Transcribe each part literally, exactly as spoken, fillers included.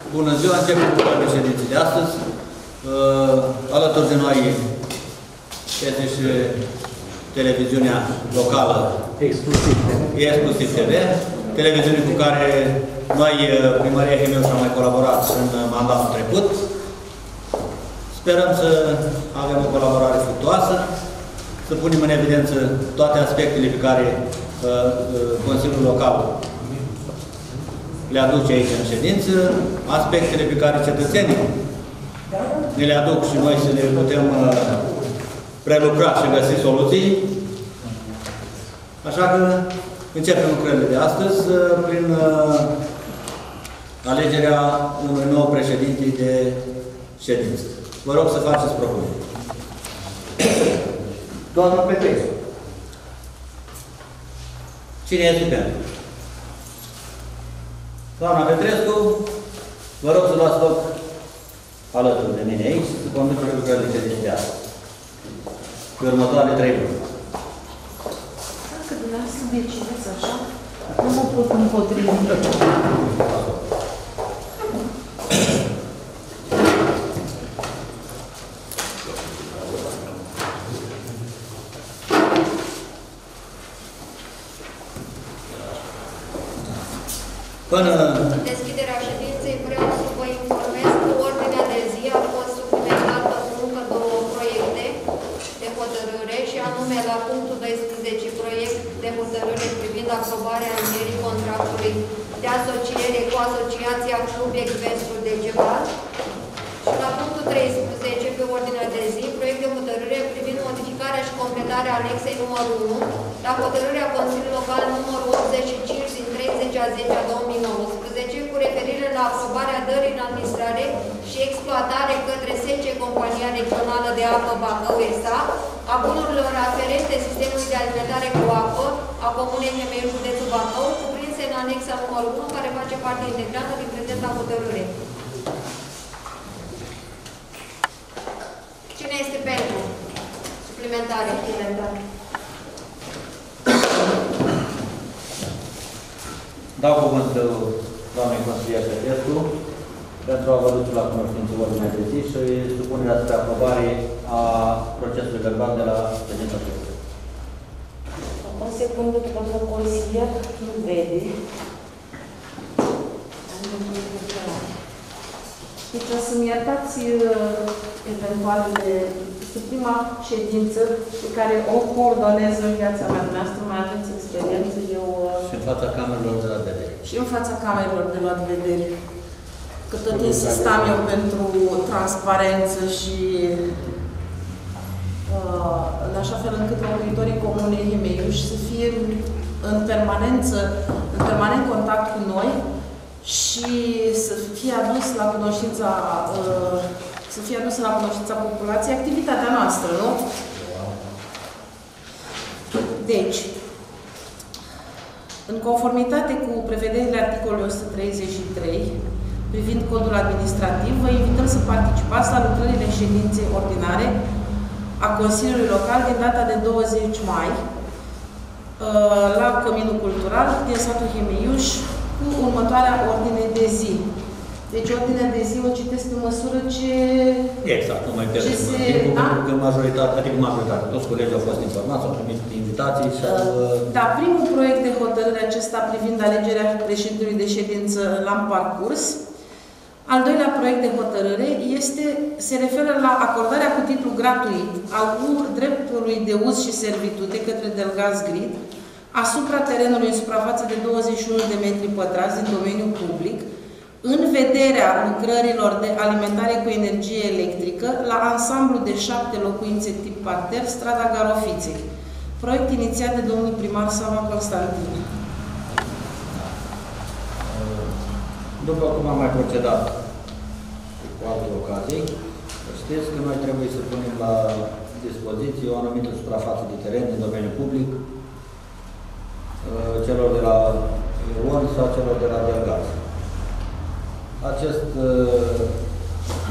Bună ziua, începem cu toate ședinții de astăzi. Uh, alături de noi este și televiziunea locală Exclusiv T V, Exclusiv T V, televiziune cu care noi, Primăria Himeuș, am mai colaborat în mandatul trecut. Sperăm să avem o colaborare fructuoasă, să punem în evidență toate aspectele pe care uh, Consiliul Local le aduce aici în ședință, aspectele pe care cetățenii ne le aduc și noi să le putem uh, prelucra și găsi soluții. Așa că începem lucrările de astăzi uh, prin uh, alegerea unui nou președinte de ședință. Vă rog să faceți propuneri. Doamna Petrescu. Cine este pentru? Doamna Petrescu, vă rog să luați loc alături de mine aici să conduceți lucrările ședinței de astăzi. Pe următoarele trei luni. Dacă dumneavoastră decideți așa, nu mă pot împotrivi. Până deschiderea ședinței vreau să vă informez că ordinea de zi a fost suplimentată cu încă două proiecte de hotărâre și anume la punctul doisprezece proiect de hotărâre privind aprobarea încheierii contractului de asociere cu Asociația Club Ecvestru Degeval și la punctul treisprezece pe ordinea de zi proiect de hotărâre privind modificarea și completarea anexei numărul unu la hotărârea Consiliului Local numărul optzeci și cinci din treizeci a zecea două mii nouăsprezece cu referire la aprobarea dării în administrare și exploatare către S C Compania Regională de Apă Bacău S A a bunurilor aferente sistemului de alimentare cu apă a Comunei Himeiuș, județul Bacău, cuprinse în anexa numărul unu, care face parte integrantă din prezenta hotărâre. Cine este pentru suplimentare? Suplimentare. dau cuvântul doamnei consilier Petrescu pentru a vă duce la cunoștință ordinea de zi și supunerea spre aprobare a procesului verbal de la ședința trecută. O secundă, domnul consilier nu vede. Deci o să-mi iertați eventualele. Este prima ședință pe care o coordonez în viața mea. Dumneavoastră mai aveți experiență, eu... Și în fața camerelor de la vedere. Și în fața camerelor de la vedere. Că tot insistam eu pentru transparență și uh, în așa fel încât locuitorii Comunei Himeiuș să fie în permanență, în permanent contact cu noi și să fie adus la cunoștința uh, să fie adusă la cunoștința populației activitatea noastră, nu? Deci, în conformitate cu prevederile articolului o sută treizeci și trei, privind codul administrativ, vă invităm să participați la lucrările ședinței ordinare a Consiliului Local din data de douăzeci mai, la Căminul Cultural din satul Himeiuș, cu următoarea ordine de zi. Deci ordinea de zi o citesc pe măsură ce... Exact, nu mai pierdem se... timpul, da? Pentru că majoritatea, adică majoritatea, toți colegii au fost informați, au primit invitații și au... Da, primul proiect de hotărâre acesta privind alegerea președintelui de ședință l-am parcurs. Al doilea proiect de hotărâre este, se referă la acordarea cu titlu gratuit al dreptului de uz și servitute către Delgaz Grid asupra terenului în suprafață de douăzeci și unu de metri pătrați din domeniul public, în vederea lucrărilor de alimentare cu energie electrică la ansamblu de șapte locuințe tip parter, strada Garofiței. Proiect inițiat de domnul primar Sava Constantin. După cum am mai procedat cu alte ocazii, știți că noi trebuie să punem la dispoziție o anumită suprafață de teren din domeniul public celor de la Ion sau celor de la Delgaz. Acest uh,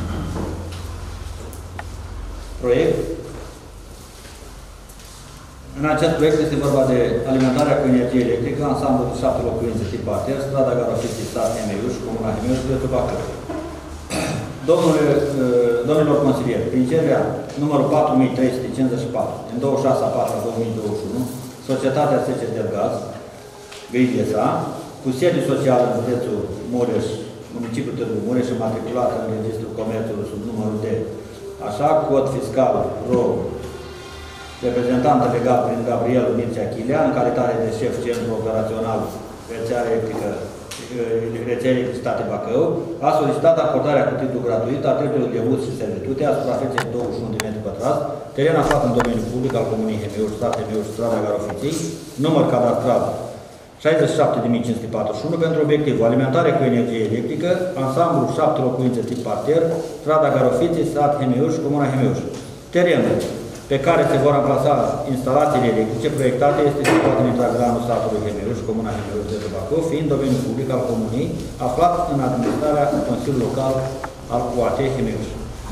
proiect În acest proiect este vorba de alimentarea cu energie electrică, ansamblul de șapte locuințe tip parter, strada Garofiții, sat Hemeiuș, comuna Hemeiuș, județul Bacău. Domnule, domnilor consilieri, prin cererea numărul patru mii trei sute cincizeci și patru, din douăzeci și șase a patra două mii douăzeci și unu, Societatea S C de Gaz, Găideța, cu sediu social în județul Mureș, municipiul Târgu Mureș, matriculată în Registrul Comerțului sub numărul D, așa, cod fiscal R O, reprezentantă legal prin Gabriel Mircea Chilea, în calitate de șef centru operațional rețea electrică, rețea electricitate Bacău, a solicitat acordarea cu titlu gratuit a drepturilor de uz și servitute a suprafeței douăzeci și unu de metri pătrați, teren aflat în domeniul public al Comunei Hemeiuș, sat Hemeiuș, strada Garofiții, număr cadastral șaizeci și șapte de mii cinci sute patruzeci și unu, pentru obiectivul alimentare cu energie electrică, ansamblu șapte locuințe tip parter, strada Garofiții, sat Hemeiuș, comuna Hemeiuș. Terenul pe care se vor amplasa instalațiile electrice proiectate este situat în intragranul satului Hemeiuș, comuna Hemeiuș, județul Bacău, fiind domeniul public al comunei, aflat în administrarea Consiliului Local al U A T Hemeiuș.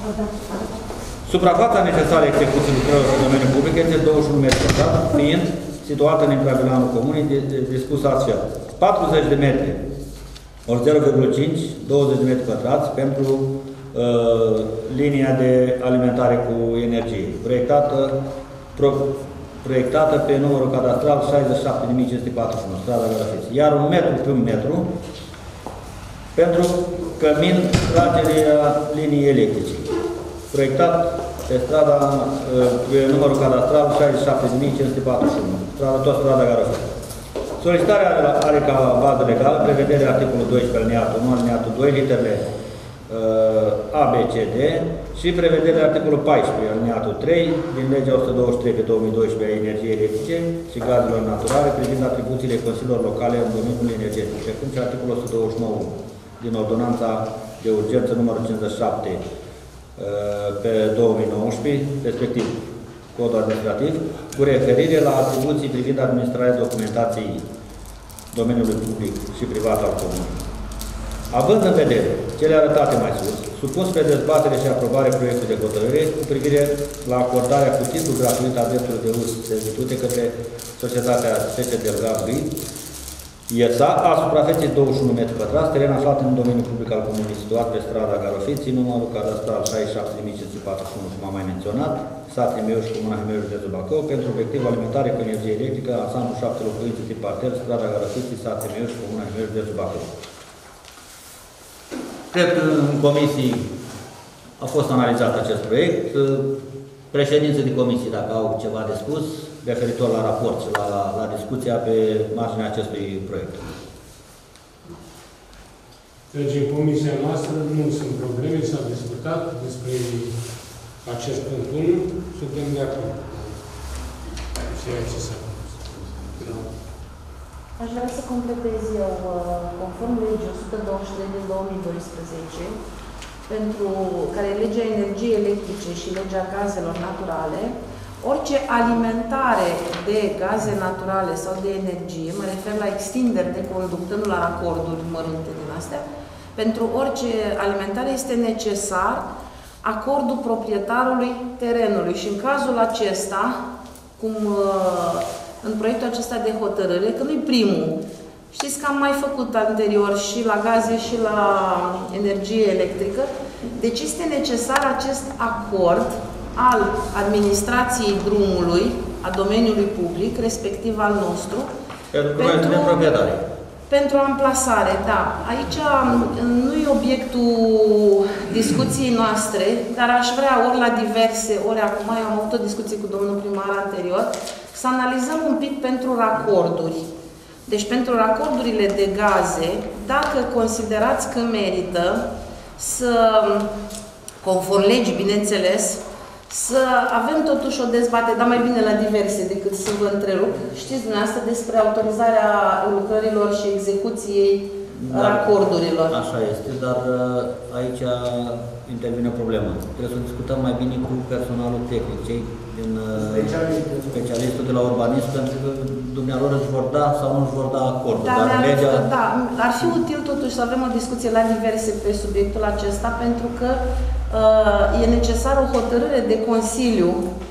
Suprafața necesară execuției lucrărilor în domeniul public este douăzeci și unu metri pătrați, fiind situată în intragranul comunei, dispus astfel. patruzeci de metri, ori zero virgulă cinci, douăzeci de metri pătrați pentru Uh, linia de alimentare cu energie, proiectată, pro, proiectată pe numărul cadastral șaizeci și șapte de mii cinci sute patruzeci și unu, strada Garofiții, iar un metru pe un metru pentru cămin tragerea liniei electrice, proiectat pe strada, uh, pe numărul cadastral șaizeci și șapte de mii cinci sute patruzeci și unu, strada, tot strada Garofiții. Solicitarea are ca bază legală prevederea articolul doisprezece alineatul unu, alineatul doi, literele A, B, C, D și prevederea articolul paisprezece, alineatul trei din legea o sută douăzeci și trei pe două mii doisprezece a energiei electrice și gazelor naturale privind atribuțiile consiliilor locale în domeniul energetic, precum și articolul o sută douăzeci și nouă din ordonanța de urgență numărul cincizeci și șapte pe două mii nouăsprezece, respectiv codul administrativ, cu referire la atribuții privind administrarea documentației domeniului public și privat al comunei. Având în vedere cele arătate mai sus, supun spre dezbatere și aprobare proiectul de hotărâre cu privire la acordarea cu titlu gratuit a drepturilor de uz servitute către Societatea S C de Gaz I S A a suprafeței douăzeci și unu metri pătrați, teren aflat în domeniul public al comunei, situat pe strada Garofiții, numărul cadastral șaizeci și șapte de mii cinci sute patruzeci și unu, cum am mai menționat, sat Hemeiuș, comuna Hemeiuș, județul Bacău, pentru obiectiv alimentare cu energie electrică, ansamblu șapte locuințe tip parter, strada Garofiții, sat Hemeiuș, comuna Hemeiuș, județul Bacău. Cred că în comisii a fost analizat acest proiect. Președinții de comisii, dacă au ceva de spus, referitor la raport și la, la discuția pe marginea acestui proiect. Deci, în comisia noastră nu sunt probleme, s-a discutat despre acest punct unu, suntem de acord. Ceea ce s-a Aș vrea să completez eu, conform legii o sută douăzeci și trei din două mii doisprezece, pentru care e legea energiei electrice și legea gazelor naturale, orice alimentare de gaze naturale sau de energie, mă refer la extinderi de conductă, nu la racorduri mărunte din astea, pentru orice alimentare este necesar acordul proprietarului terenului. Și în cazul acesta, cum în proiectul acesta de hotărâre, că nu-i primul. Știți că am mai făcut anterior și la gaze și la energie electrică. Deci este necesar acest acord al administrației drumului, a domeniului public, respectiv al nostru, pentru, pentru, pentru amplasare, da. Aici nu e obiectul discuției noastre, dar aș vrea ori la diverse, ori acum, eu am avut o discuție cu domnul primar anterior, să analizăm un pic pentru racorduri. Deci pentru racordurile de gaze, dacă considerați că merită să, conform legii, bineînțeles, să avem totuși o dezbatere, dar mai bine la diverse decât să vă întrerup. Știți dumneavoastră despre autorizarea lucrărilor și execuției da, racordurilor. Așa este, dar aici intervine o problemă. Trebuie să discutăm mai bine cu personalul tehnic, cei din specialistul de la urbanism, pentru că dumnealor își vor da sau nu își vor da acordul. Da, dar legea... da, ar fi util totuși să avem o discuție la diverse pe subiectul acesta, pentru că uh, e necesară o hotărâre de Consiliu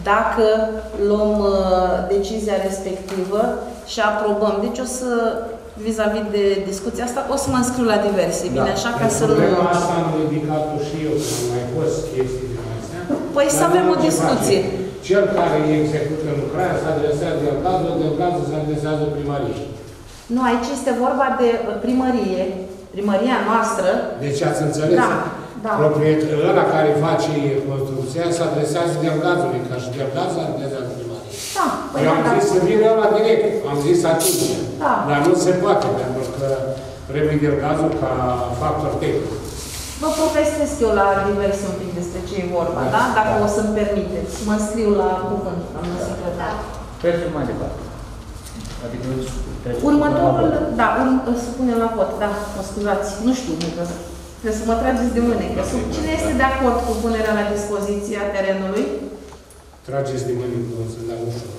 dacă luăm uh, decizia respectivă și aprobăm. Deci o să, vis-a-vis -vis de discuția asta, o să mă înscriu la diverse, da. Bine, așa ca să nu... Problema asta am ridicat-o și eu, că am mai fost chestii din astea. Păi să avem o discuție. Cel care execută lucrarea se adresează Delgazul, Delgazul se adresează primăriei. Nu, aici este vorba de primărie, primăria noastră. Deci ați înțeles? Da, da. Proprietarul ăla care face construcția se adresează Delgazului, ca și Delgazul adresează primăriei. Da, păi eu am da, zis da. să vină ăla direct, am zis atunci. Da. Dar nu se poate, pentru că trebuie Delgazul ca factor tehnic. Vă povestesc eu la diverse un pic despre ce e vorba, da? da? Dacă da. O să-mi permiteți. Mă scriu la cuvânt, doamnă secretar. Trecem mai departe. Adică următorul, da, urm, să punem la vot, da, mă scuzați, nu știu, că trebuie să mă trageți de mânecă. Cine este de acord cu punerea la dispoziția terenului? Trageți de mânecă, o să dau ușor.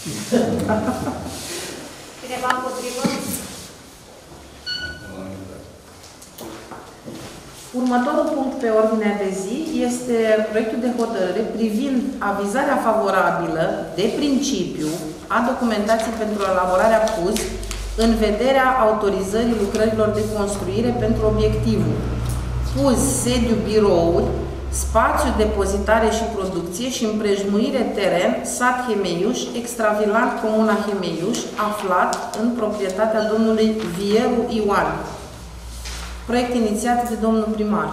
Cineva împotrivă? Următorul punct pe ordinea de zi este proiectul de hotărâre privind avizarea favorabilă de principiu a documentației pentru elaborarea P U Z în vederea autorizării lucrărilor de construire pentru obiectivul P U Z, sediu, birouri, spațiu, depozitare și producție și împrejmuire teren, sat Hemeiuș, extravilan, comuna Hemeiuș, aflat în proprietatea domnului Vieru Ioan. Proiect inițiat de domnul primar.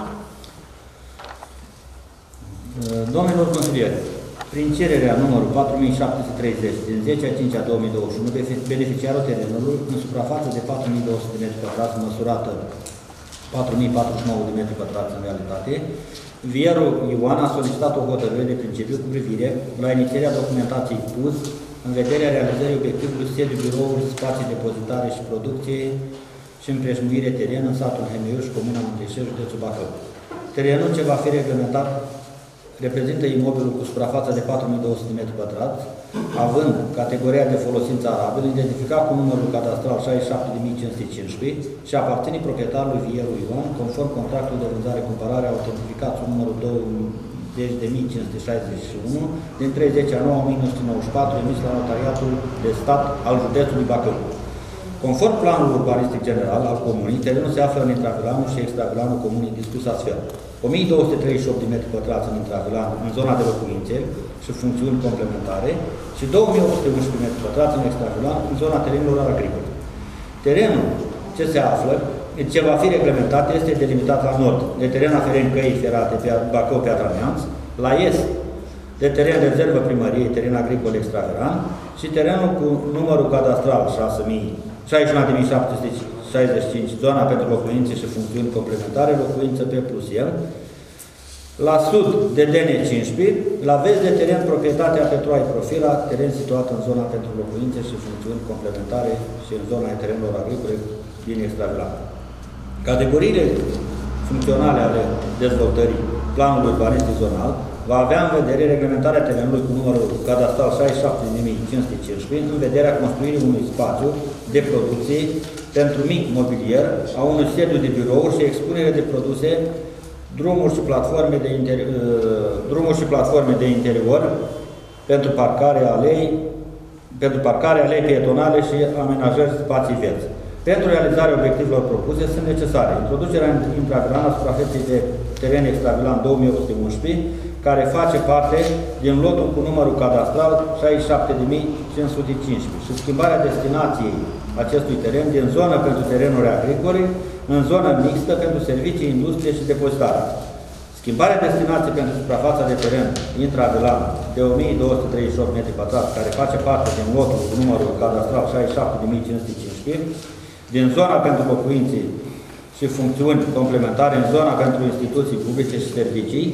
Domnilor consilieri, prin cererea numărul patru mii șapte sute treizeci din zece a cincea două mii douăzeci și unu, beneficiarul terenului în suprafață de patru mii două sute de metri pătrați, măsurată patru mii patruzeci și nouă de metri pătrați în realitate, Vieru Ioan a solicitat o hotărâre de principiu cu privire la inițierea documentației P U Z în vederea realizării obiectivului sediu, birouri, spații, depozitare și producție și împrejmuire teren în satul Hemeiuș, comuna Muntenișor, județul Bacău. Terenul ce va fi reglementat reprezintă imobilul cu suprafața de patru mii două sute de metri pătrați, având categoria de folosință arabilă, identificat cu numărul cadastral șaizeci și șapte de mii cinci sute cincisprezece și aparține proprietarului Vieru Ioan, conform contractului de vânzare-cumpărare autentificat cu numărul douăzeci de mii cinci sute șaizeci și unu din treizeci a noua o mie nouă sute nouăzeci și patru, emis la Notariatul de Stat al județului Bacău. Conform planului urbanistic general al comunii, terenul se află în intravilanul și extravilanul comunii dispus astfel. o mie două sute treizeci și opt de metri pătrați în intravilan, în zona de locuințe și funcțiuni complementare și două mii opt sute unsprezece metri pătrați în extravilan, în zona terenilor agricole. Terenul ce se află, ce va fi reglementat, este delimitat la nord de teren aferent căii ferate pe Bacău-Piatra Neamț, la est de teren rezervă primăriei, teren agricol extravilan și terenul cu numărul cadastral șaizeci și unu de mii șapte sute șaizeci și cinci, zona pentru locuințe și funcțiuni complementare, locuință P plus M, la sud de D N cincisprezece, la vest de teren proprietatea Petroai Profila, teren situat în zona pentru locuințe și funcțiuni complementare și în zona terenurilor agricole din extravilan. Categoriile funcționale ale dezvoltării planului urbanistic zonal va avea în vedere reglementarea terenului cu numărul cadastral șaizeci și șapte de mii cinci sute cincisprezece în vederea construirii unui spațiu de producție pentru mic mobilier, a unui sediu de birouri și expunere de produse, drumuri și platforme de, interi drumuri și platforme de interior pentru parcare alei, pentru parcare alei pietonale și amenajări spații verzi. Pentru realizarea obiectivelor propuse sunt necesare introducerea în intravilan a suprafeței de teren extravilan două mii opt sute unsprezece, care face parte din lotul cu numărul cadastral șaizeci și șapte de mii cinci sute cincisprezece și schimbarea destinației acestui teren din zonă pentru terenuri agricole în zonă mixtă pentru servicii, industrie și depozitare. Schimbarea destinației pentru suprafața de teren intravilan de o mie două sute treizeci și opt metri pătrați, care face parte din lotul cu numărul cadastral șaizeci și șapte de mii cinci sute cincisprezece, din zona pentru locuințe și funcțiuni complementare în zona pentru instituții publice și servicii,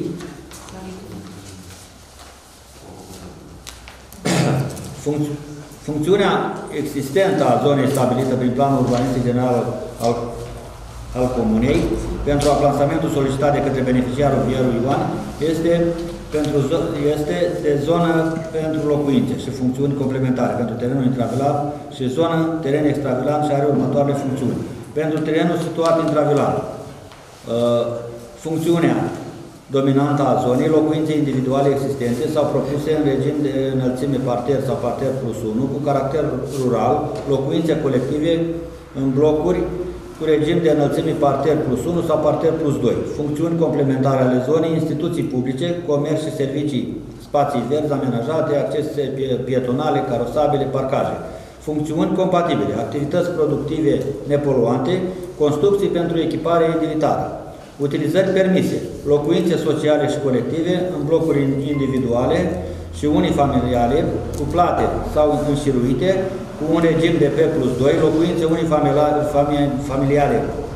Func funcțiunea existentă a zonei stabilită prin planul urbanistic general al, al comunei pentru amplasamentul solicitat de către beneficiarul Vieru Ioan este, pentru este de zonă pentru locuințe și funcțiuni complementare pentru terenul intravilan și zonă teren extravilan și are următoarele funcțiuni. Pentru terenul situat intravilan, funcțiunea dominantă a zonei, locuințe individuale existente sau propuse în regim de înălțime parter sau parter plus unu, cu caracter rural, locuințe colective în blocuri cu regim de înălțime parter plus unu sau parter plus doi, funcțiuni complementare ale zonei, instituții publice, comerț și servicii, spații verzi amenajate, accese pietonale, carosabile, parcaje, funcțiuni compatibile, activități productive nepoluante, construcții pentru ecipare utilitară, utilizări permise, locuințe sociale și colective în blocuri individuale și unifamiliale, cuplate sau înșiruite, cu un regim de P plus doi, locuințe unifamiliale,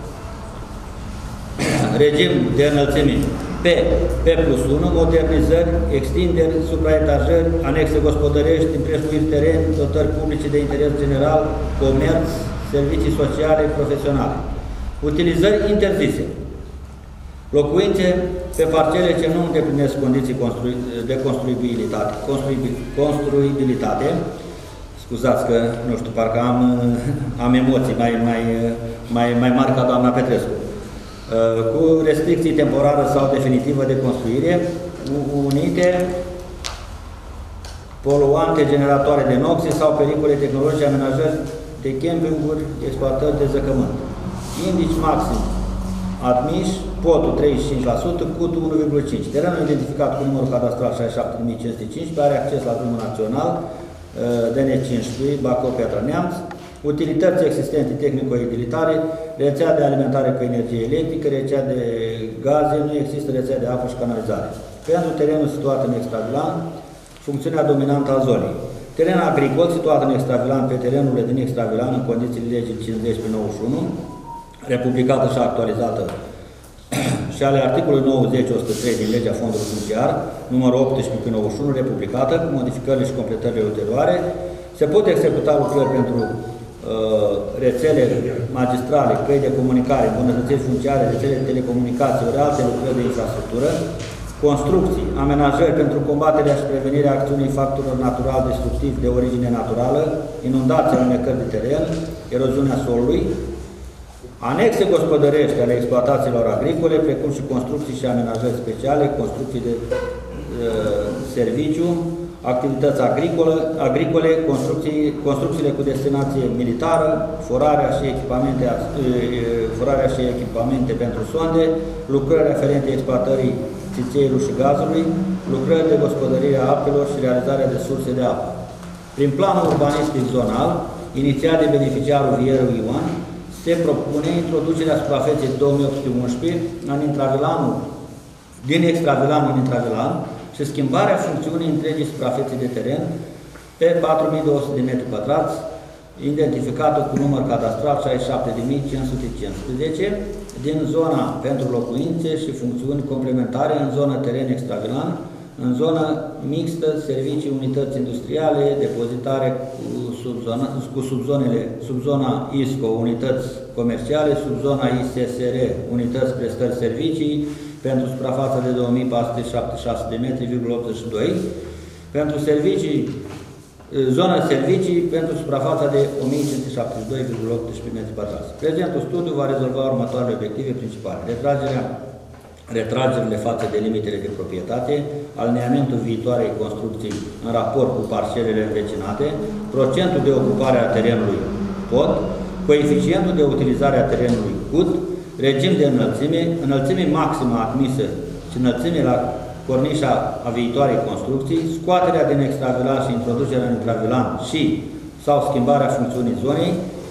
regim de înălțime P, P plus unu, modernizări, extinderi, supraetajări, anexe gospodărești, împrejmuiri teren, dotări publice de interes general, comerț, servicii sociale, profesionale. Utilizări interzise. Locuințe pe parcele ce nu îndeplinesc condiții de construibilitate, construibilitate. Scuzați că, nu știu, parcă am, am emoții mai, mai, mai, mai mari ca doamna Petrescu. Cu restricții temporară sau definitivă de construire, unite, poluante, generatoare de noxe sau pericole tehnologice, amenajări de campinguri, exploatări de zăcământ. Indici maxim admiși, podul treizeci și cinci la sută, cutul unu virgulă cinci. Terenul identificat cu numărul cadastral șaizeci și șapte mii cinci sute cincisprezece are acces la drumul național D N cincisprezece, Bacău, Piatra Neamț, utilități existente tehnico-utilitare, rețea de alimentare cu energie electrică, rețea de gaze, nu există rețea de apă și canalizare. Pentru terenul situat în extravilan, funcțiunea dominantă a zonei. Teren agricol situat în extravilan pe terenurile din extravilan în condițiile legii cincizeci pe nouăzeci și unu, republicată și actualizată și ale articolului nouăzeci o sută trei din legea fondului funciar, numărul optsprezece pe nouăzeci și unu, republicată, cu modificările și completările ulterioare. Se pot executa lucrări pentru uh, rețele magistrale, căi de comunicare, îmbunătățiri funciare, rețele de telecomunicații, ori alte lucrări de infrastructură, construcții, amenajări pentru combaterea și prevenirea acțiunii factorilor natural destructivi de origine naturală, inundații, alunecări de teren, eroziunea solului, anexe gospodărești ale exploatațiilor agricole, precum și construcții și amenajări speciale, construcții de uh, serviciu, activități agricole, agricole construcții, construcțiile cu destinație militară, forarea și echipamente, forarea și echipamente pentru sonde, lucrări aferente exploatării țițeiului și gazului, lucrări de gospodărire a apelor și realizarea de surse de apă. Prin planul urbanistic zonal, inițiat de beneficiarul Vierul Ioan, se propune introducerea suprafeței două mii opt sute unsprezece în intravilanul, din extravilanul în intravilan și schimbarea funcțiunii întregii suprafețe de teren pe patru mii două sute de metri pătrați, identificată cu număr cadastral șaizeci și șapte de mii cinci sute cincisprezece, din zona pentru locuințe și funcțiuni complementare în zona teren extravilan, în zona mixtă, servicii, unități industriale, depozitare cu, subzona, cu subzonele, subzona I S C O, unități comerciale, subzona I S S R, unități prestări servicii, pentru suprafața de două mii patru sute șaptezeci și șase de metri, optzeci și doi, pentru servicii, zona servicii, pentru suprafața de o mie cinci sute șaptezeci și doi virgulă optsprezece metri pătrați. Prezentul studiu va rezolva următoarele obiective principale: retragerea retragerile față de limitele de proprietate, alineamentul viitoarei construcții în raport cu parcelele învecinate, procentul de ocupare a terenului pot, coeficientul de utilizare a terenului cut, regim de înălțime, înălțime maximă admisă și înălțime la cornișa a viitoarei construcții, scoaterea din extravilan și introducerea în intravilan și sau schimbarea funcțiunii zonei,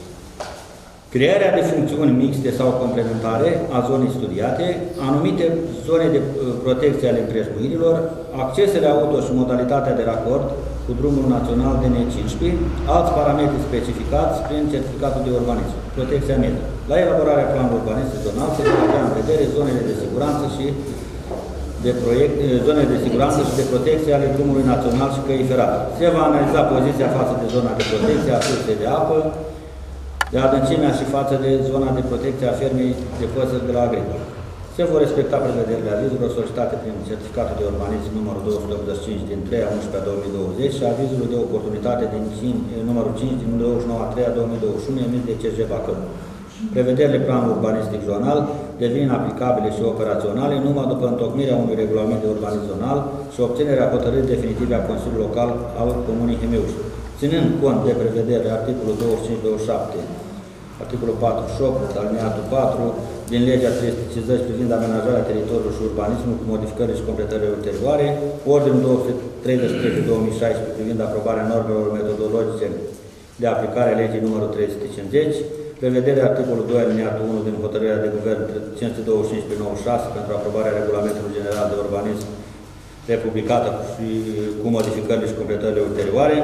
crearea de funcțiuni mixte sau complementare a zonei studiate, anumite zone de protecție ale împrejmuirilor, accesele auto și modalitatea de racord cu drumul național D N cincisprezece, alți parametri specificați prin certificatul de urbanism, protecția mediului. La elaborarea planului urbanistic zonal se va avea în vedere zonele de siguranță și de proiect, zonele de siguranță și de protecție ale drumului național și căii ferate. Se va analiza poziția față de zona de protecție a sursei de apă, de adâncimea și față de zona de protecție a fermei de păsări de la agricol. Se vor respecta prevederile avizurilor solicitate prin certificatul de urbanism numărul două sute optzeci și cinci din trei a unsprezece a două mii douăzeci și avizul de oportunitate din numărul cinci din douăzeci și nouă a treia a două mii douăzeci și unu emis de C J Bacău. Prevederile planului urbanistic zonal devin aplicabile și operaționale numai după întocmirea unui regulament de urbanism zonal și obținerea hotărârii definitive a Consiliului Local al Comunei Hemeuș. Ținând cont de prevederile articolul douăzeci și cinci douăzeci și șapte, articolul patruzeci și opt, alineatul patru, din legea trei sute cincizeci privind amenajarea teritoriului și urbanismul cu modificările și completările ulterioare, ordinul două sute treizeci și trei două mii șaisprezece privind aprobarea normelor metodologice de aplicare a legii numărul trei sute cincizeci, prevederea articolul doi alineatul unu din hotărârea de guvern cinci sute douăzeci și cinci pe nouăzeci și șase pentru aprobarea regulamentului general de urbanism republicată și cu modificările și completările ulterioare,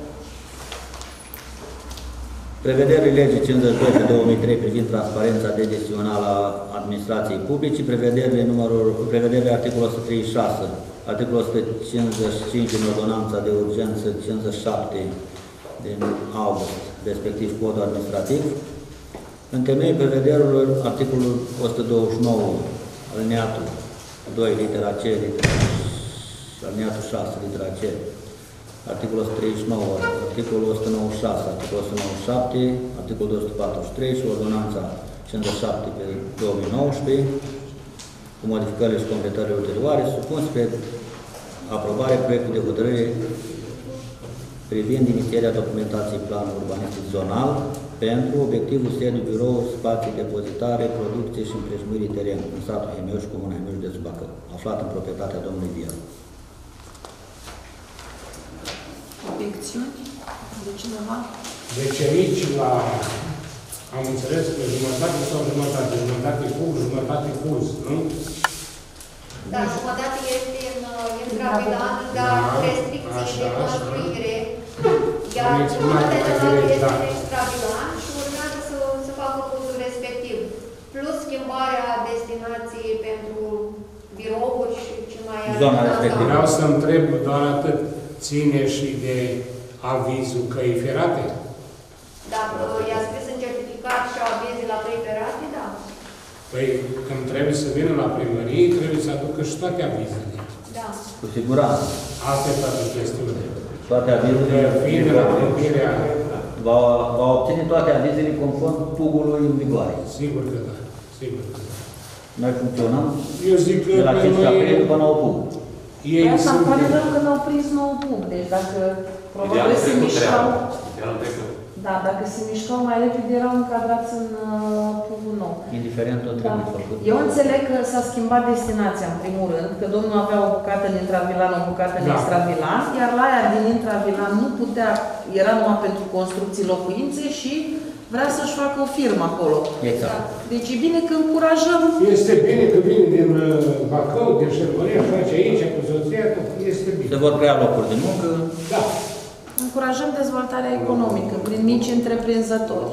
prevederile legii cincizeci și doi pe două mii trei privind transparența decizională a administrației publice, prevederile, numărul, prevederile articolul o sută treizeci și șase, articolul o sută cincizeci și cinci din ordonanța de urgență cincizeci și șapte din august, respectiv codul administrativ, în temeiul prevederilor articolul o sută douăzeci și nouă, alineatul doi, litera C, litera alineatul șase, litera C, articolul o sută treizeci și nouă, articolul o sută nouăzeci și șase, articolul o sută nouăzeci și șapte, articolul două sute patruzeci și trei și ordonanța cincizeci și șapte pe două mii nouăsprezece, cu modificările și completările ulterioare, supun spre aprobare proiectul de hotărâre privind inițierea documentației planului urbanistic zonal pentru obiectivul sediu, birou, spații, depozitare, producție și împrejmuirii teren în satul Hemeuș, comuna Hemeuș de Bacău, aflat în proprietatea domnului Vial. Obiecțiuni de cineva? Deci aici la, am înțeles că jumătate sau jumătate, jumătate fug, jumătate fuz, nu? Da, jumătate este în intravilan, dar cu restricții de construire, iar jumătatea cealaltă este în extravilan și urmează să, să facă fuzul respectiv. Plus schimbarea destinației pentru birouri și ce mai are. Zona respectivă. Vreau să întreb doar atât, ține și de avizul căi ferate? Dacă i-a scris în certificat și avizii la căi ferate, da. Păi, când trebuie să vină la primărie, trebuie să aducă și toate avizele. Da. Cu siguranță. Asta e toată chestiunea. Toate avizele. Fiind la primirea... Va, va obține toate avizele conform pugului în vigoare. Sigur că da. Sigur că da. Noi funcționăm Eu zic că de la cinci aprilie după nouă pug. Ei Asta sunt... îmi pare rău că n-au prins nou punct. Deci dacă probabil se mișcau... Da, dacă se mișcau mai repede, erau încadrați în uh, pugul nou. Indiferent, tot Da. trebuie făcut. Eu înțeleg că s-a schimbat destinația, în primul rând, că domnul avea o bucată în intravilan, o bucată în Da. extravilan, iar la aia din intravilan nu putea, era numai pentru construcții locuințe și vrea să-și facă o firmă acolo. Exact. Deci e bine că încurajăm. Este bine că vine din uh, Bacău, din Șermăria, face aici, cu soția, este bine. Se vor crea locuri de muncă. Da. Încurajăm dezvoltarea economică prin mici întreprinzători.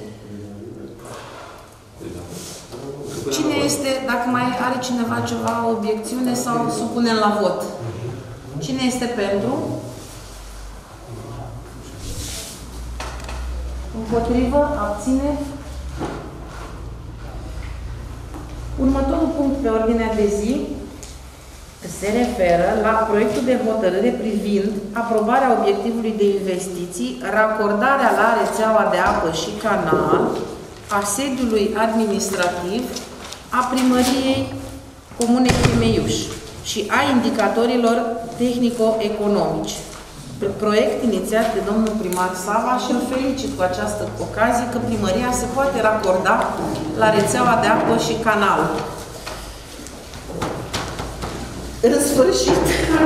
Cine este, dacă mai are cineva ceva obiecțiune sau supunem la vot? Cine este pentru? Împotrivă? Abține? Următorul punct pe ordinea de zi se referă la proiectul de hotărâre privind aprobarea obiectivului de investiții, racordarea la rețeaua de apă și canal a sediului administrativ a primăriei Comunei Hemeuș și a indicatorilor tehnico-economici. Proiect inițiat de domnul primar Sava și îl felicit cu această ocazie că primăria se poate racorda la rețeaua de apă și canal. În sfârșit.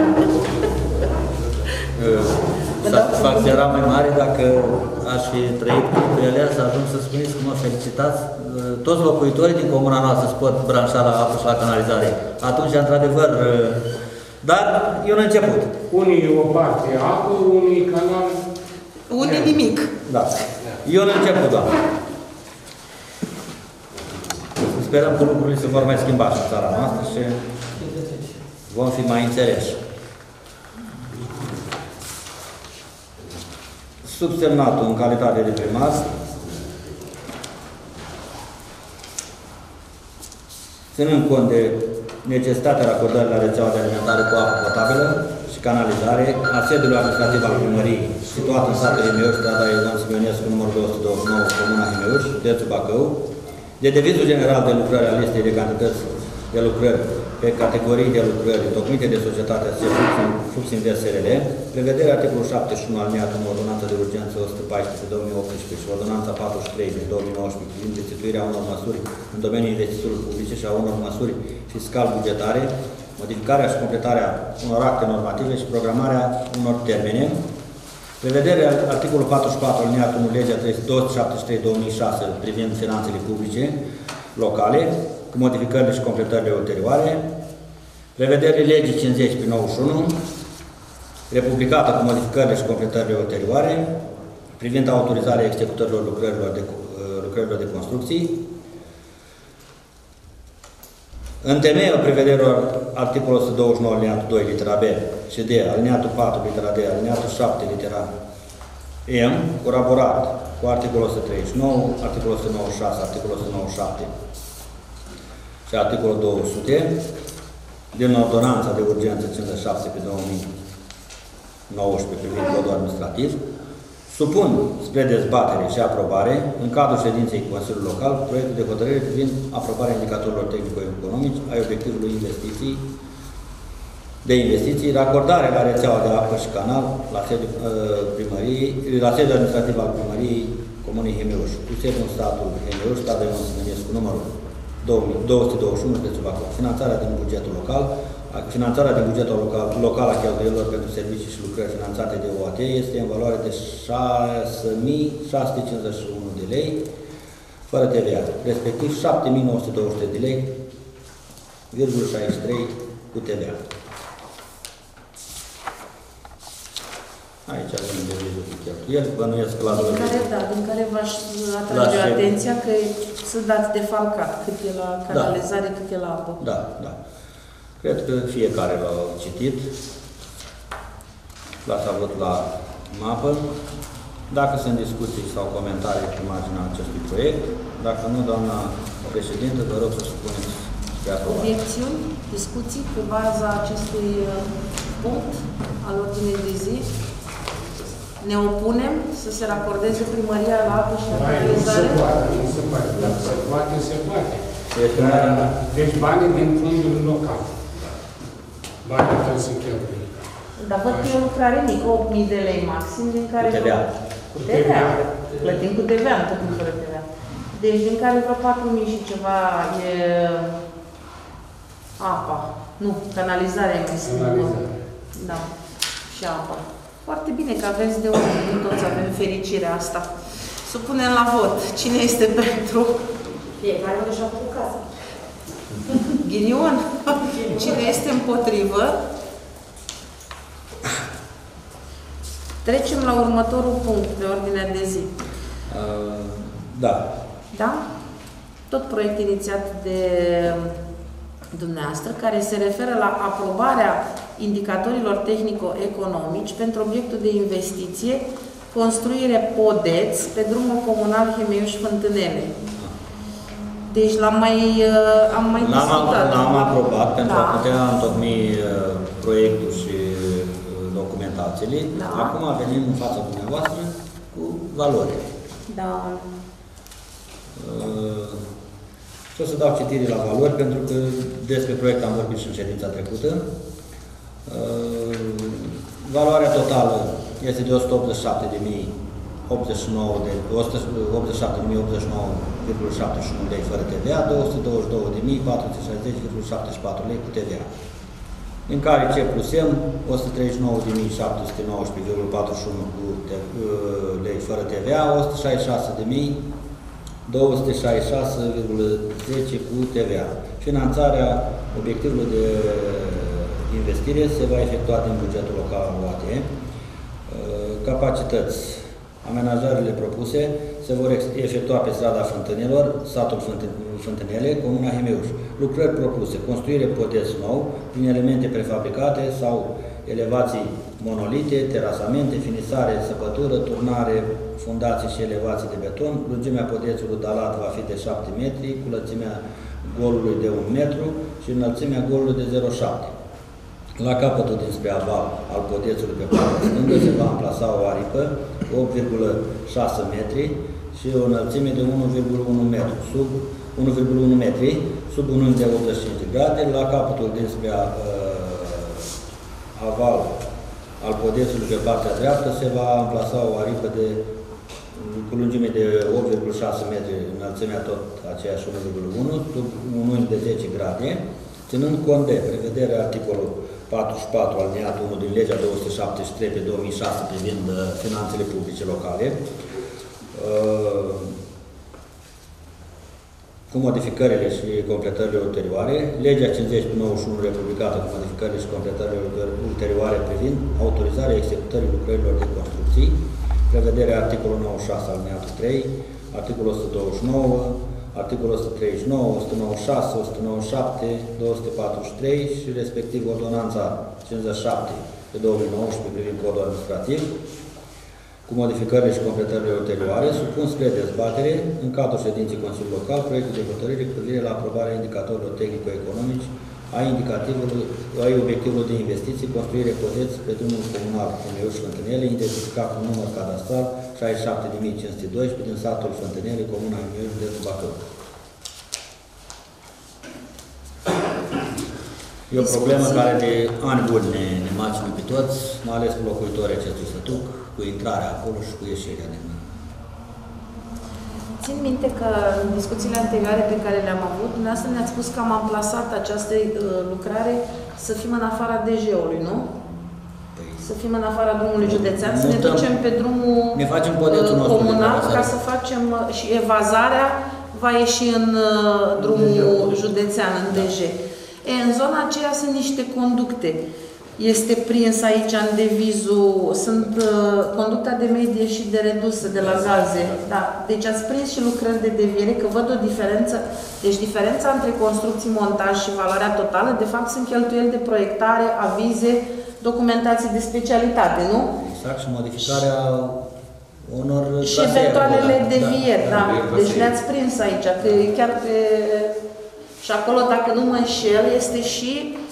Satisfacția era mai mare dacă aș fi trăit cu ele, să ajung să spuneți că mă felicitați. Toți locuitorii din comuna noastră se pot branșa la apă și la canalizare. Atunci, într-adevăr, dar e un început. Unii o parte apă, unii canal. Unii nimic. Da. E un început, doamne. Sperăm că lucrurile se vor mai schimba și în țara noastră și vom fi mai înțeleși. Subsemnatul în calitate de primar ținând cont de necesitatea racordării la rețeaua de alimentare cu apă potabilă și canalizare a sediului administrativ al primăriei situat în satul Hemeuș, strada Ioan Simionescu, numărul două sute douăzeci și nouă, comuna Hemeuș, județul Bacău, de devizul general de lucrări al listei de cantități de lucrări pe categorii de lucrări întocmite de societatea Flux Invest S R L, prevederea articolul șaptezeci și unu alineatul unu, ordonanța de urgență o sută paisprezece pe două mii optsprezece și ordonanța patruzeci și trei pe două mii nouăsprezece privind instituirea unor măsuri în domeniul investițiilor publice și a unor măsuri fiscal-bugetare, modificarea și completarea unor acte normative și programarea unor termene, prevederea articolul patruzeci și patru alineatul unu legea două sute șaptezeci și trei pe două mii șase privind finanțele publice locale, cu modificările și completările ulterioare, prevederile legii cincizeci pe nouăzeci și unu, republicată cu modificările și completările ulterioare, privind autorizarea executărilor lucrărilor de, lucrărilor de construcții, în temeiul prevederilor articolul o sută douăzeci și nouă alineatul doi, litera B și D, alineatul patru, litera D, alineatul șapte, litera M, colaborat cu articolul o sută treizeci și nouă, articolul o sută nouăzeci și șase, articolul o sută nouăzeci și șapte și articolul două sute, din ordonanța de urgență cincizeci și șapte pe două mii nouăsprezece privind codul administrativ, supun spre dezbatere și aprobare, în cadrul ședinței Consiliului Local, proiectul de hotărâre privind aprobarea indicatorilor tehnico-economici ai obiectivului investiții, de investiții, racordare la rețeaua de apă și canal la sediul primăriei, la sediul administrativ al primăriei Comunei Hemiuș, cu sediul în statul Hemiuș, stat de Ion Sămânescu, numărul două sute douăzeci și unu de Bacău. Finanțarea din bugetul local, finanțarea din bugetul local, local a cheltuielilor pentru servicii și lucrări finanțate de O A T este în valoare de șase mii șase sute cincizeci și unu de lei, fără T V A, respectiv șapte mii nouă sute douăzeci de lei, virgulă șaizeci și trei cu T V A. Aici avem devizul cu cheltuieli, bănuiesc la din care, da, din care v-aș atrage atenția că să dați defalcat cât e la canalizare, da, cât e la apă. Da, da. Cred că fiecare l-a citit, l-ați avut la mapă. Dacă sunt discuții sau comentarii pe marginea acestui proiect, dacă nu, doamna președintă, vă rog să spuneți spre aprobare. Obiecțiuni, discuții pe baza acestui punct al ordinei de zi? Ne opunem să se racordeze primăria la apă și la canalizare? Nu se poate, nu se poate. Dacă se poate, se poate. Deci banii din fondul local. Banii trebuie să cheltuie. Dar văd că e o lucrare mică, opt mii de lei maxim, din care... Cu T V A. Cu T V A. Plătim cu T V A, nu plătim fără T V A. Deci din care vreo patru mii și ceva e apa. Nu, canalizarea mai sunt. Da. Și apa. Foarte bine că aveți de unde, nu toți avem fericirea asta. Supunem la vot. Cine este pentru? Fiecare își a făcut casă. Ghinion? Cine este împotrivă? Trecem la următorul punct de ordinea de zi. Uh, da. Da? Tot proiect inițiat de dumneavoastră, care se referă la aprobarea indicatorilor tehnico-economici pentru obiectul de investiție, construire podeț pe drumul comunal Hemeiuș-Fântânele. Deci l-am mai, am mai discutat. L-am aprobat pentru da. a putea întocmi proiectul și documentațiile. Da. Acum venim în fața dumneavoastră cu valori. Da. Și o să dau citire la valori, pentru că despre proiect am vorbit și în ședința trecută. Valoarea totală este de o sută optzeci și șapte de mii optzeci și nouă virgulă șaptezeci și unu lei fără T V A, două sute douăzeci și două de mii patru sute șaizeci virgulă șaptezeci și patru lei cu T V A. Din care C plus M, o sută treizeci și nouă de mii șapte sute nouăsprezece virgulă patruzeci și unu lei fără T V A, o sută șaizeci și șase de mii două sute șaizeci și șase virgulă zece cu T V A. Finanțarea obiectivului de investire se va efectua din bugetul local al O A T. Capacități. Amenajările propuse se vor efectua pe strada Fântânelor, satul Fântânele, comuna Hemeiuș. Lucrări propuse. Construire podeț nou prin elemente prefabricate sau elevații monolite, terasamente, finisare, săpătură, turnare, fundații și elevații de beton. Lungimea podețului dalat va fi de șapte metri, cu lățimea golului de un metru și înălțimea golului de zero virgulă șapte. La capătul dinspre aval al podețului pe partea stângă se va amplasa o aripă opt virgulă șase metri și o înălțime de unu virgulă unu metri sub unu virgulă unu metri, sub un unghi de optzeci și cinci de grade, la capătul dinspre uh, aval al podesului pe partea dreaptă se va amplasa o aripă de cu lungime de opt virgulă șase metri, înălțimea tot aceeași unu virgulă unu, sub un unghi de zece grade, ținând cont de prevederea articolul patruzeci și patru alineatul unu din legea două sute șaptezeci și trei pe două mii șase privind finanțele publice locale, cu modificările și completările ulterioare, legea cincizeci pe nouăzeci și unu republicată cu modificările și completările ulterioare privind autorizarea executării lucrărilor de construcții, prevederea articolul nouăzeci și șase alineatul trei, articolul o sută douăzeci și nouă, articolul o sută treizeci și nouă, o sută nouăzeci și șase, o sută nouăzeci și șapte, două sute patruzeci și trei și respectiv ordonanța cincizeci și șapte pe două mii nouăsprezece privind codul administrativ, cu modificările și completările ulterioare, supun spre dezbatere, în cadrul ședinței Consiliului Local, proiectul de hotărâre cu privire la aprobarea indicatorilor tehnico-economici a indicativului, ai obiectivului de investiții, construire podeț pe drumul comunal Comeiuș Fântânele, identificat cu număr cadastral șaizeci și șapte de mii cinci sute doisprezece din satul Fântânele, comuna Comeiuș de Bacău. E o problemă care de ani buni ne, ne macină pe toți, mai ales cu locuitorii acestui sătuc, cu intrarea acolo și cu ieșirea din. Țin minte că în discuțiile anterioare pe care le-am avut, dumneavoastră ne-ați spus că am amplasat această uh, lucrare să fim în afara D J-ului, nu? Păi, să fim în afara drumului județean, să ne mutăm, ducem pe drumul ne facem podețul uh, nostru comunal ca să facem uh, și evazarea va ieși în uh, drumul județean, în D J. E, în zona aceea sunt niște conducte. Este prins aici în devizul, sunt uh, conducta de medie și de redusă de la gaze. Da. Deci ați prins și lucrări de deviere, că văd o diferență. Deci diferența între construcții, montaj și valoarea totală, de fapt sunt cheltuieli de proiectare, avize, documentații de specialitate, nu? Exact, și modificarea unor și eventualele da, devieri, da. da. da. Deci le-ați prins aici, că chiar pe... Și acolo, dacă nu mă înșel, este și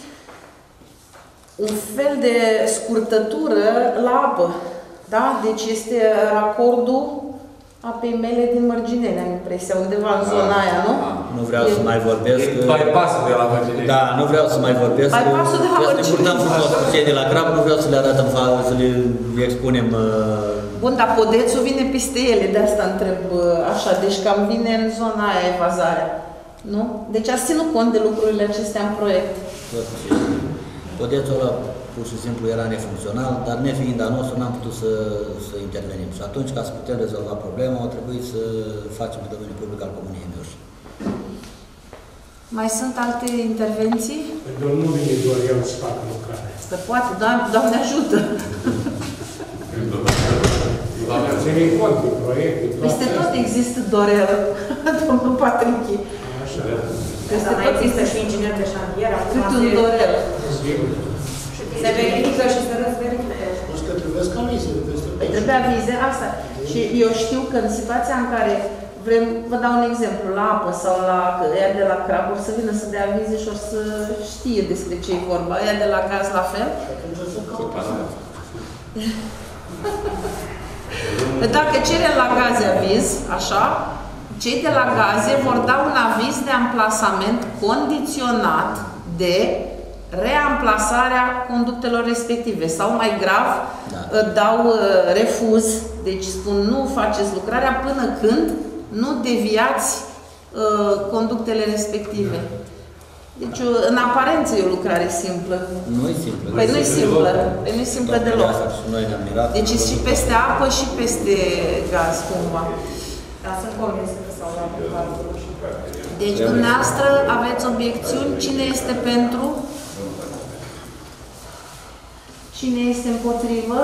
un fel de scurtătură la apă. Da? Deci este racordul apei mele din Mărgineni, am impresia, undeva în zona aia, nu? Nu vreau e... să mai vorbesc. Bypass-ul de la Mărgineni. Da, nu vreau să mai vorbesc. Bypass-ul de la Mărgineni. Ne purtăm frumos cu cei de la Crab, nu vreau să le arătăm, să le expunem. Bun, dar podețul vine peste ele, de asta întreb așa, deci cam vine în zona aia evazarea. Nu? Deci ați ținut cont de lucrurile acestea în proiect. Podețul ăla pur și simplu era nefuncțional, dar nefiind a nostru n-am putut să, să intervenim. Și atunci, ca să putem rezolva problema, au trebuit să facem în domeniul public al Comunei Hemiuș. Mai sunt alte intervenții? Pentru nu vine doar el să facă lucrare. Că poate, Doamne, Doamne ajută! Ținem cont de proiecte. Peste tot există Dorel, domnul Patrichi. Peste tot există și inginer de șantier. Cât un Dorel. Se verifică și se răzverifică. Nu știu că trebuie ca avize. Trebuie avize, asta. Și eu știu că în situația în care vrem, vă dau un exemplu, la apă sau la ea de la Crab, or să vină să dea avize și or să știe despre ce e vorba. Ea de la gaz la fel. Dacă cerem la gaze aviz, așa, cei de la gaze vor da un aviz de amplasament condiționat de reamplasarea conductelor respective. Sau mai grav, da. dau refuz, deci spun nu faceți lucrarea până când nu deviați uh, conductele respective. Deci, în aparență e o lucrare simplă. Nu e simplă. Păi nu e simplă. Păi nu e simplă deloc. Deci e și peste apă și peste gaz, cumva. Dar sunt convinsă că s-au luat calculul și... Deci, dumneavoastră aveți obiecțiuni? Cine este pentru? Cine este împotrivă?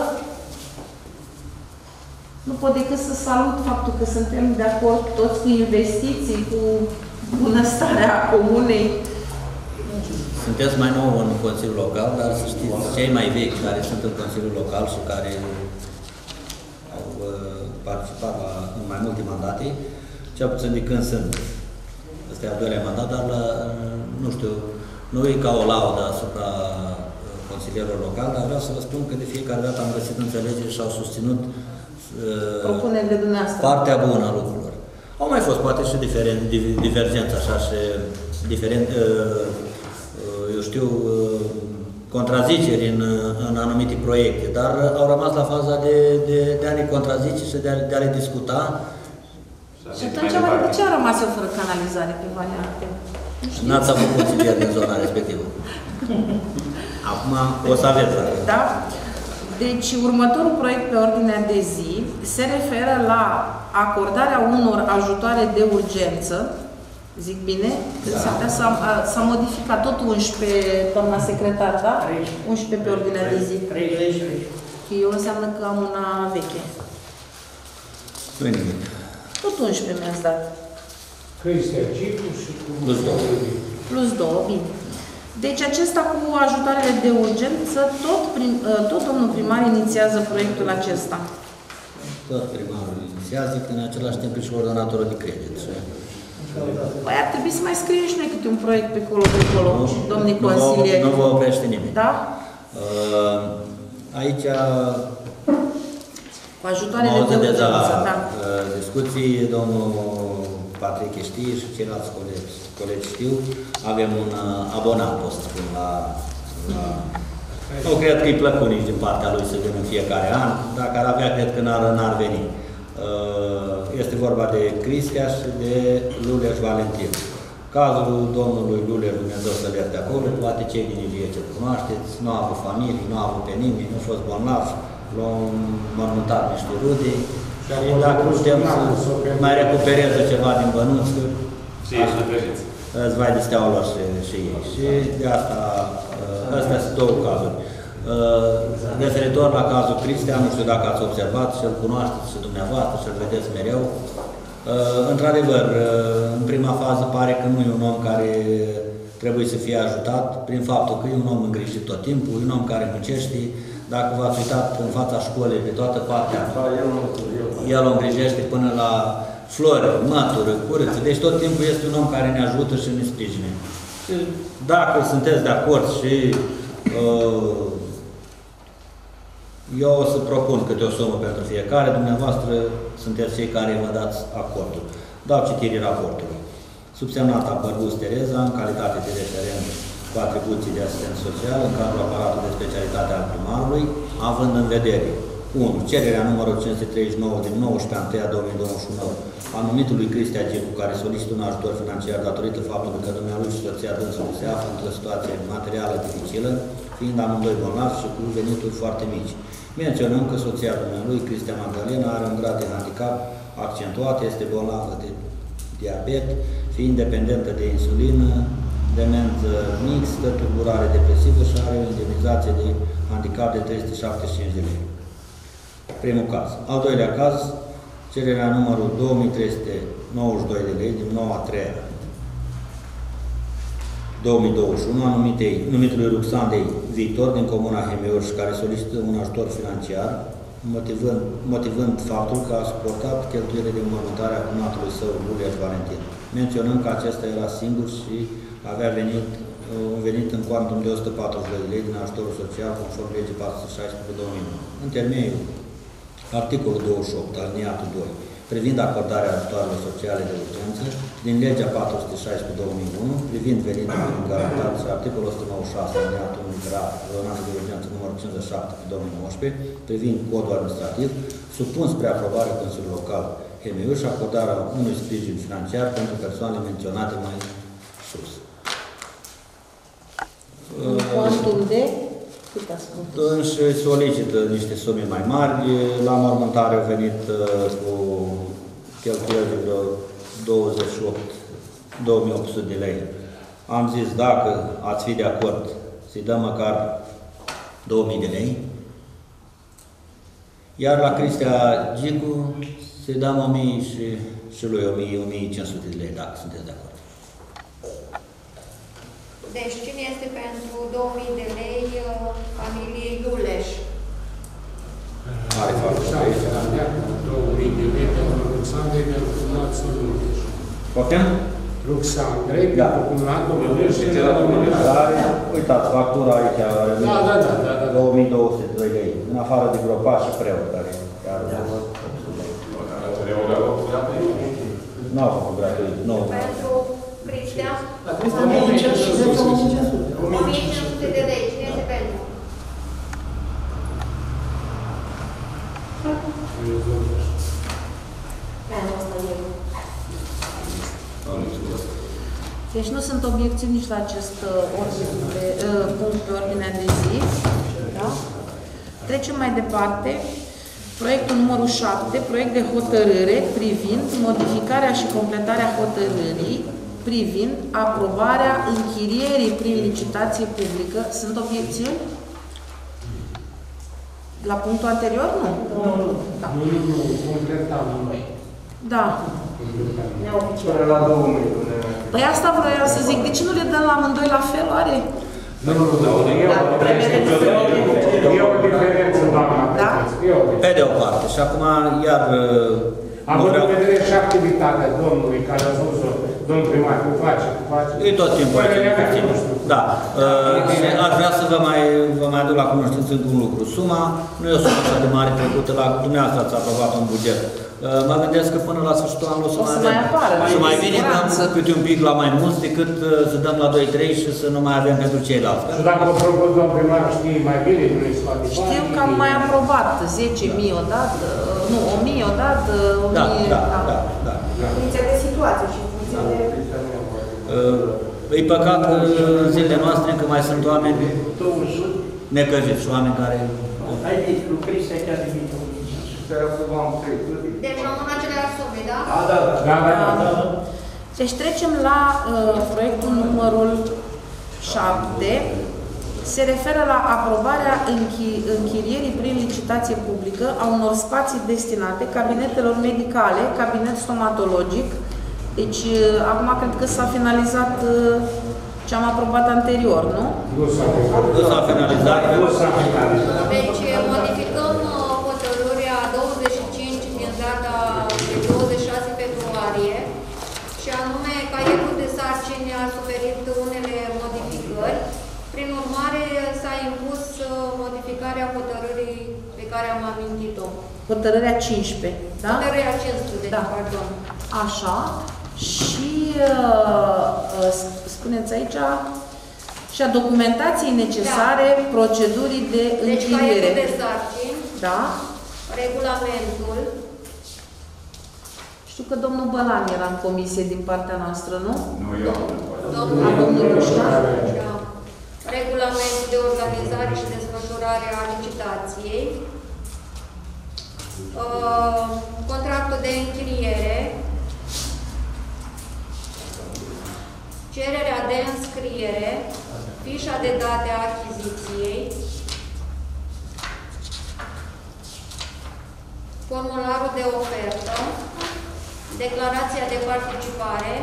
Nu pot decât să salut faptul că suntem de acord toți cu investiții, cu bunăstarea comunei. Sunteți mai nou în Consiliul Local, dar să știți, cei mai vechi care sunt în Consiliul Local și care au participat la în mai multe mandate, cel puțin de când sunt. Ăsta e al doilea mandat, dar la, nu știu, nu e ca o laudă asupra consilierilor locali, dar vreau să vă spun că de fiecare dată am găsit înțelegere și au susținut propunerile dumneavoastră. Partea bună a lucrurilor. Au mai fost poate și diferent, divergență așa și diferent, eu știu, contraziceri în, în anumite proiecte, dar au rămas la faza de, de, de a ne contrazice și de a, de a le discuta. Și atunci, de ce a rămas eu fără canalizare pe Valea Artei? N-ați avut consilier din zona respectivă. Acum o să aveți. Da? Deci, următorul proiect pe ordinea de zi se referă la acordarea unor ajutoare de urgență. Zic bine? Da. S-a modificat tot unsprezece, doamna secretar, da? unsprezece pe ordinea de zi. Eu înseamnă că am una veche. Nu e nimic. Tot unsprezece mi-ați dat. Cristian Cicu și cu... Plus două. Plus două, bine. Deci acesta cu ajutoarele de urgență, tot, prim, tot domnul primar inițiază proiectul acesta. Tot primarul inițiază, că în același timp și ordonatorul de credit. Păi ar trebui să mai scriem și noi câte un proiect pe acolo, pe acolo, domnii consilieri. Nu vă oprește nimeni. Da? Aici... Cu ajutoarele de urgență, da. Discuții, domnul Patrick știe și ceilalți colegi, colegi știu, avem un abonat, o să spun, la... la nu cred că îi plăcut nici din partea lui să vină în fiecare an, dacă ar avea, cred că n-ar veni. Este vorba de Cristea și de Luleș Valentin. Cazul domnului Luleș, Dumnezeu să-l ierte acolo, poate cei din Ilie ce cunoașteți, nu a avut familie, nu a avut pe nimeni, nu a fost bolnav, l-au mormântat niște rude și dacă nu putem să mai recupereze ceva din bănuți, îți vai de steaua lor și, și ei. Și de asta, astea sunt două cazuri. Referitor la cazul Cristea, nu știu dacă ați observat și îl cunoașteți și dumneavoastră și îl vedeți mereu. Într-adevăr, în prima fază pare că nu e un om care trebuie să fie ajutat prin faptul că e un om îngrijit tot timpul, e un om care muncește. Dacă v-ați uitat în fața școlii, pe toată partea, el o îngrijește până la flori, mături, curăță. Deci tot timpul este un om care ne ajută și ne sprijine. Și dacă sunteți de acord și uh, eu o să propun câte o sumă pentru fiecare, dumneavoastră sunteți cei care vă dați acordul. Dau citirii raportului. Subsemnata Bărbuț Tereza, în calitate de referent cu atribuții de asistent social în cadrul aparatului de specialitate al primarului, având în vedere unu. Cererea numărul cinci sute treizeci și nouă din nouăsprezece unu două mii douăzeci și unu a numitului Cristea Gicu, care solicită un ajutor financiar datorită faptului că dumnealui și soția dânsului se află într-o situație materială dificilă, fiind amândoi bolnavi și cu venituri foarte mici. Menționăm că soția dumnealui, Cristea Magdalena, are un grad de handicap accentuat, este bolnavă de diabet, fiind dependentă de insulină, demență mixtă, tulburare depresivă și are o indemnizație de handicap de trei sute șaptezeci și cinci de lei. Primul caz. Al doilea caz, cererea numărul două mii trei sute nouăzeci și doi de lei din nouă a treia două mii douăzeci și unu, a numitei, numitului Ruxandei Victor din comuna Hemiuș, care solicită un ajutor financiar, motivând, motivând faptul că a suportat cheltuielile de înmormântare a cumnatului său, Luleș Valentin. Menționăm că acesta era singur și avea venit, un venit în cuantum de o sută patruzeci de lei din ajutorul social conform legii patru sute șaisprezece două mii unu. În termenul articolul douăzeci și opt, aliniatul doi, privind acordarea ajutoarelor sociale de urgență, din legea patru sute șaisprezece două mii unu, privind venitul garantat și articolul o sută nouăzeci și șase, aliniatul unu, ordonanță de urgență numărul cincizeci și șapte două mii nouăsprezece, privind codul administrativ, supun spre aprobare Consiliului Local Hemiuș și acordarea unui sprijin financiar pentru persoanele menționate mai sus. În cuantum de? Cât a spus? Își solicită niște sume mai mari. La mormântare au venit cu cheltuieli de vreo douăzeci și opt două mii opt sute de lei. Am zis, dacă ați fi de acord, să-i dăm măcar două mii de lei. Iar la Cristea Gicu să-i dăm o mie și, și lui o mie, o mie cinci sute de lei, dacă sunteți de acord. Deci cine este pentru două mii de lei familiei Luleș? Are foarte două mii de lei pentru Ruxandrei pentru cumnatul Luleș. Poftim? Ruxandrei pentru cumnatul Luleș și uitați, factura aici are da, da, da, da, da. două mii două sute de lei, în afară de gropaș și preot, care are opt sute de lei. n-au făcut gratuit. Pentru Cristian? La Cristian o mie cinci sute. o mie cinci sute de lei. Cine este pentru? Deci nu sunt obiecții nici la acest uh, ordine de, uh, punct pe ordinea de zi. Da? Trecem mai departe. Proiectul numărul șapte, proiect de hotărâre privind modificarea și completarea hotărârii privind aprobarea închirierii prin licitație publică. Sunt obiecțiuni? La punctul anterior? Nu. Da. Nu, nu, nu, completam noi. Da. Până la două mii. Păi asta vreau să zic. De ce nu le dăm la amândoi la fel, oare? Nu, nu, nu. E o diferență, doamna. Da? Pe de o parte. Și acum, iar... Având în vedere și activitatea domnului, care a spus-o, domnul primar, cum face, cum face. E tot timpul puțin. Da. Și aș vrea să vă mai, vă mai aduc la cunoștință un lucru. Suma nu e o sumă așa de mare trecută, la dumneavoastră ați aprobat un buget. Mă gândesc că până la sfârșitul anului o să mai mai apară. Și mai bine dăm câte un pic la mai mulți decât să dăm la doi trei și să nu mai avem pentru ceilalți. Și dacă o propus domnul primar, știi mai bine, nu îi scoate bani. Știu că am mai aprobat zece mii odată, nu, o mie odată, o mie... Da, da, da, da. În funcție de situație și în funcție de... E păcat că în zilele noastre încă mai sunt oameni necăjiți și oameni care... Haideți, lucrezi chiar de mine. Deci rămân aceleași sume, da? Da, da, Da, da, da. Deci trecem la uh, proiectul numărul șapte. Se referă la aprobarea închi închirierii prin licitație publică a unor spații destinate cabinetelor medicale, cabinet stomatologic. Deci, uh, acum cred că s-a finalizat uh, ce am aprobat anterior, nu? Nu s-a finalizat. Nu s-a finalizat. Nu s-a finalizat. Deci modificăm hotărârea douăzeci și cinci din data de douăzeci și șase februarie și anume caietul de sarcini a suferit unele modificări. Prin urmare s-a impus modificarea hotărârii pe care am amintit-o. Hotărârea cincisprezece, da? Hotărârea cincisprezece, Da. pardon. Așa. Și uh, spuneți aici și a documentației necesare da. procedurii de deci, închiriere. Deci de sarcini, da. regulamentul. Știu că domnul Bălan era în comisie din partea noastră, nu? Nu, eu. Domnul, A, domnul Rușca? Da. Regulamentul de organizare și desfășurare a licitației. Uh, contractul de închiriere. Cererea de înscriere, fișa de date a achiziției, formularul de ofertă, declarația de participare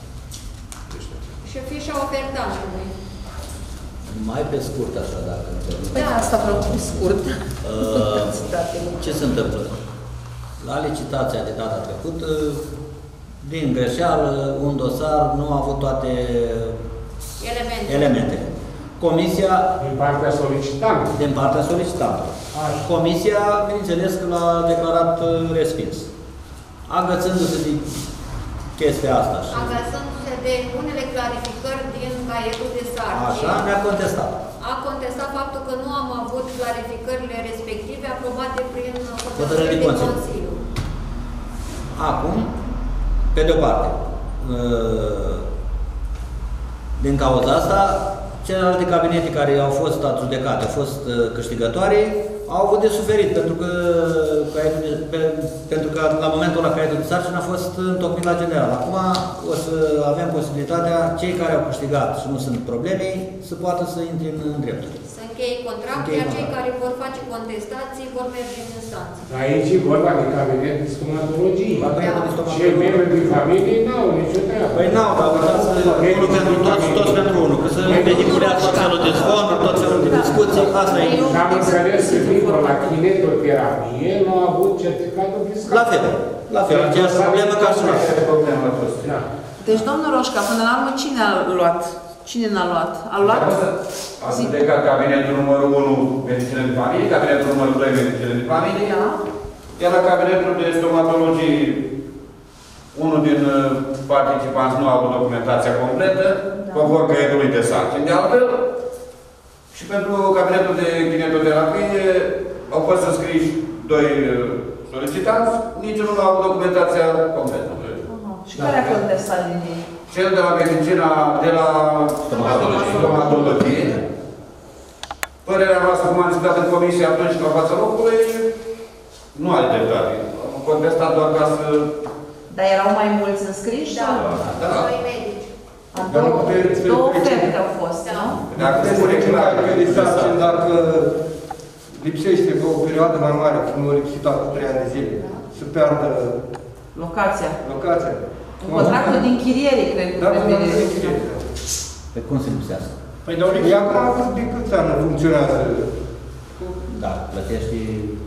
și fișa ofertantului. Mai pe scurt așa, dacă îmi permite. Păi asta vreau pe scurt. Uh, ce se întâmplă? La licitația de data trecută, din greșeală, un dosar nu a avut toate Elemente. elementele. Comisia, Din partea solicitantului. din partea solicitantului. Comisia, bineînțeles că l-a declarat uh, respins. Agățându-se de chestia asta. Și Agățându-se de unele clarificări din caietul de sarcini. așa ne-a contestat. A contestat faptul că nu am avut clarificările respective aprobate prin Hotărâri hotărâri de de Consiliu. Consiliu. Acum, pe de-o parte, din cauza asta, celelalte cabinete care au fost adjudecate, au fost câștigătoare, au avut de suferit, pentru că, de, pe, pentru că la momentul ăla caietul de sarcină a fost întocmit la general. Acum o să avem posibilitatea, cei care au câștigat și nu sunt probleme, să poată să intre în, în drepturi. Să încheie contractul, iar cei care vor face contestații vor merge în instanță. Aici e vorba de cabinet de stomatologie. Și membri din familie n-au nicio treabă. Păi n-au, dar uitați că unul pentru toți, toți pentru unul. Că să vehiculează tot felul de zvonuri, tot felul de discuții, asta e. Și am înțeles că dincolo la kinetoterapie nu a avut certificatul fiscal. La fel, la fel, aceeași problemă ca și noi. Da. Deci, domnul Roșca, până la urmă, cine a luat? Cine n-a luat? A luat? A judecat cabinetul numărul unu medicină de familie, cabinetul numărul doi medicină de familie, Da. iar la cabinetul de stomatologie unul din participanți nu a avut documentația completă, da. Conform caietului de sarcini. De altfel, și pentru cabinetul de kinetoterapie au fost înscriși doi solicitanți, niciunul nu a avut documentația completă. Și care a contestat din ei? Cel de la medicina, de la stomatologie. Părerea noastră, cum am discutat în comisie atunci la fața locului, nu are dreptate. Am contestat doar ca să... Dar erau mai mulți înscriși? Da, da. doi medici. Două, două oferte au fost, nu? Dacă se spune clar că de sarcini, dacă lipsește pe o perioadă mai mare, cum nu lipsita cu trei ani de zile, să piardă locația. Locația. În contractul de închiriere, cred că da, trebuie. Da, de închiriere. Pe cum se lipsească? Păi, dar ea acum de câți ani funcționează? Da, plătești...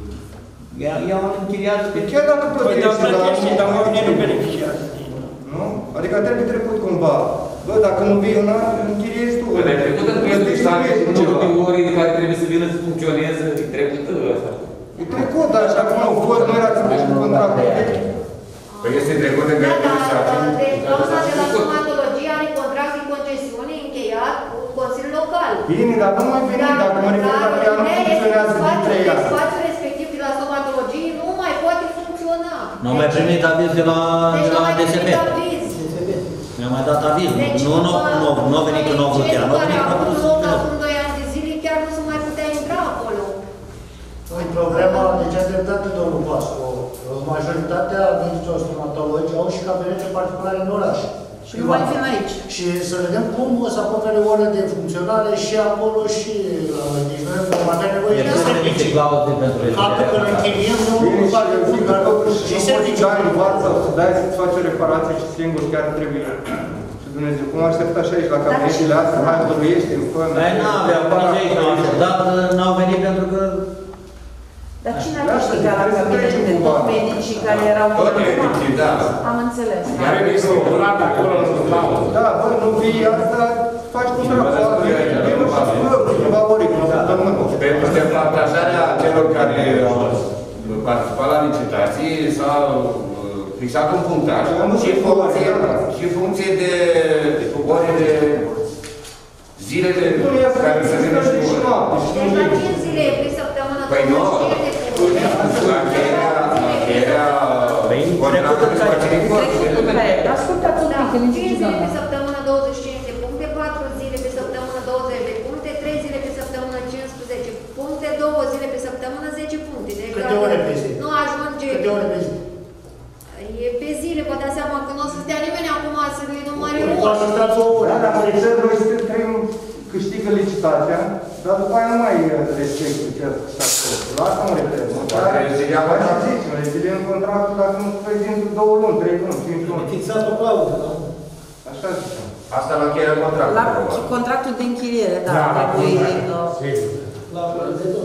Ea o închiriază pe... Chiar dacă plătești... Păi, dar plătești, dar oamenii nu beneficiază. Nu? Adică trebuie trecut cumva. Bă, dacă nu vii un an, închiriezi tu. Păi, dar e trecut în plătești numărul de ori de care trebuie să vină să funcționeze, e trecut ăsta. E trecut, dar așa cum au fost, nu era să pleci cu contractul. Păi este trecut în Da, plătești dar sarcini. deci doamna de la stomatologie are contract de concesiune încheiat cu Consiliul Local. Bine, dar nu mai veni, dacă mă refer dacă ea nu funcționează din trei ani. Spațiul respectiv de la stomatologie nu mai poate funcționa. Nu au mai primit aviz de la, Deci de nu la mai D S P. primit aviz. Mi-a mai dat aviz. Deci, Nu, nu, nu, nu a venit că nu au vrut ea. Nu a care venit a că nu avut a loc vrut. acum doi ani de zile, chiar nu se mai putea intra acolo. Păi, problema, deci a dreptate domnul Pascu. Majoritatea medicilor stomatologi au și cabinete particulare în oraș. Și nu mai vin aici. Și să vedem cum o să acopere ore de funcționare și acolo și la noi. Deci noi vom avea nevoie de servicii. Faptul că ne închiriem nu face bun, dar și servicii. Dai în față, dai să-ți faci o reparație și singur chiar trebuie. Și Dumnezeu, cum aștept așa aici la cabinetele astea, mai dăruiește în fără. Dar n-aveau, nici aici n-au așteptat, n-au venit pentru că... Dar cine a câștigat la cabinete? Tot medicii care erau... Tot medicii, da. Am înțeles. Care mi se curat acolo în slavă. Da, bă, nu vii asta, faci cum trebuie. Vino și spune, ceva ori, nu săptămână. Pentru departajarea celor care au participat la licitații s-a fixat un punctaj și în funcție, și în funcție de ore de zilele care se vină și cu ore. Deci la cinci zile pe săptămână, Păi nu, la încheierea contractului de facilități. Ascultați un pic, că nici cinci zile doamna. pe săptămână douăzeci și cinci de puncte, patru zile pe săptămână douăzeci de puncte, trei zile pe săptămână cincisprezece puncte, două zile pe săptămână zece puncte. Deci Câte ore pe zi? nu ajunge... Câte ore pe zi? E pe zile, vă dați seama că nu o să stea nimeni acum să le numare Păi, ori. doar să stați o oră. Da, dar mă refer, noi suntem trăim, câștigă licitația, dar după aia nu mai respectă ceea ce s-a făcut. La asta mă refer. Dacă rezilia Mai am zis, mă rezilie în contractul dacă nu prezintă două luni, trei luni, cinci luni. fixat o clauză, da? Așa zicem. asta la încheierea La contractului. contractul de închiriere, da. Da, la trebuie, contract. uh, Sigur. La de tot.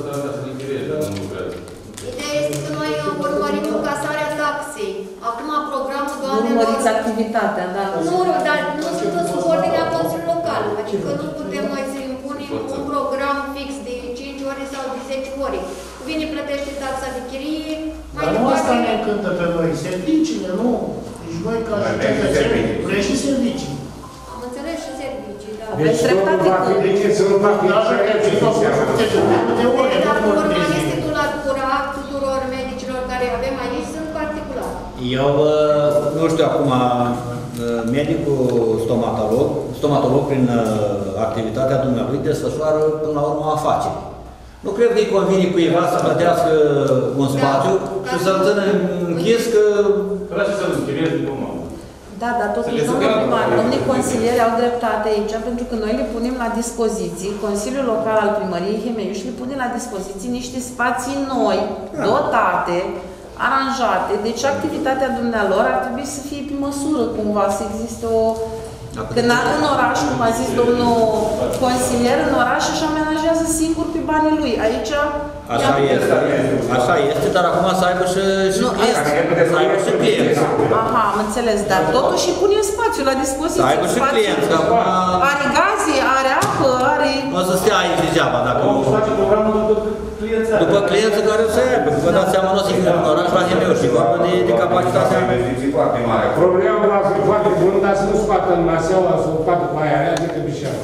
Ideea este că noi urmărim încasarea taxei. Acum programul nu doamnelor... urmăriți activitatea, da. Nu, dar nu sunt în subordinea Consiliului Local. Adică nu putem noi să impunem un program fix de cinci ore sau de zece ore. Vine, plătește taxa de chirie, mai Dar nu asta ne departe... încântă pe noi. Serviciile, nu. Deci noi ca și cetățeni vrem și servicii. Am înțeles și servicii, da. Aveți dreptate că... Deci să nu fac Dar dacă ce fac de ore, Deci, nu dacă vor de urmăm zi. este tulatura tuturor medicilor care avem aici, sunt particulari. Eu uh, nu știu acum, uh, medicul stomatolog, stomatolog prin uh, activitatea dumneavoastră desfășoară până la urmă afaceri. Nu cred că îi convine cuiva să plătească un spațiu Da. și să-l țină închis că... Vreau să-l închiriez după mă. Da, dar totuși, domnul primar, domnii consilieri au dreptate aici, pentru că noi le punem la dispoziție, Consiliul Local al Primăriei Hemeiuș le pune la dispoziție niște spații noi, dotate, aranjate, deci activitatea dumnealor ar trebui să fie pe măsură, cumva, să existe o... Când are în oraș, cum a zis domnul consilier, în oraș își amenajează singur pe banii lui. Aici... Așa este, așa este, dar acum să aibă și, și Nu, clienți. Să aibă și clienți. Aha, am înțeles, dar totuși îi punem spațiu la dispoziție. Să aibă și spațiu. clienți, că acum... Are gaze, are apă, are... Nu o să stea aici degeaba, dacă nu... Vom face programul după clienții. După clienții care o să aibă, că vă dați seama, nu o să fie în oraș la Hemeuș. și vorba de, de capacitatea. Problema va fi foarte bună, dar să nu scoată în Maseaua, să o scoată pe aia rea decât Bișeava.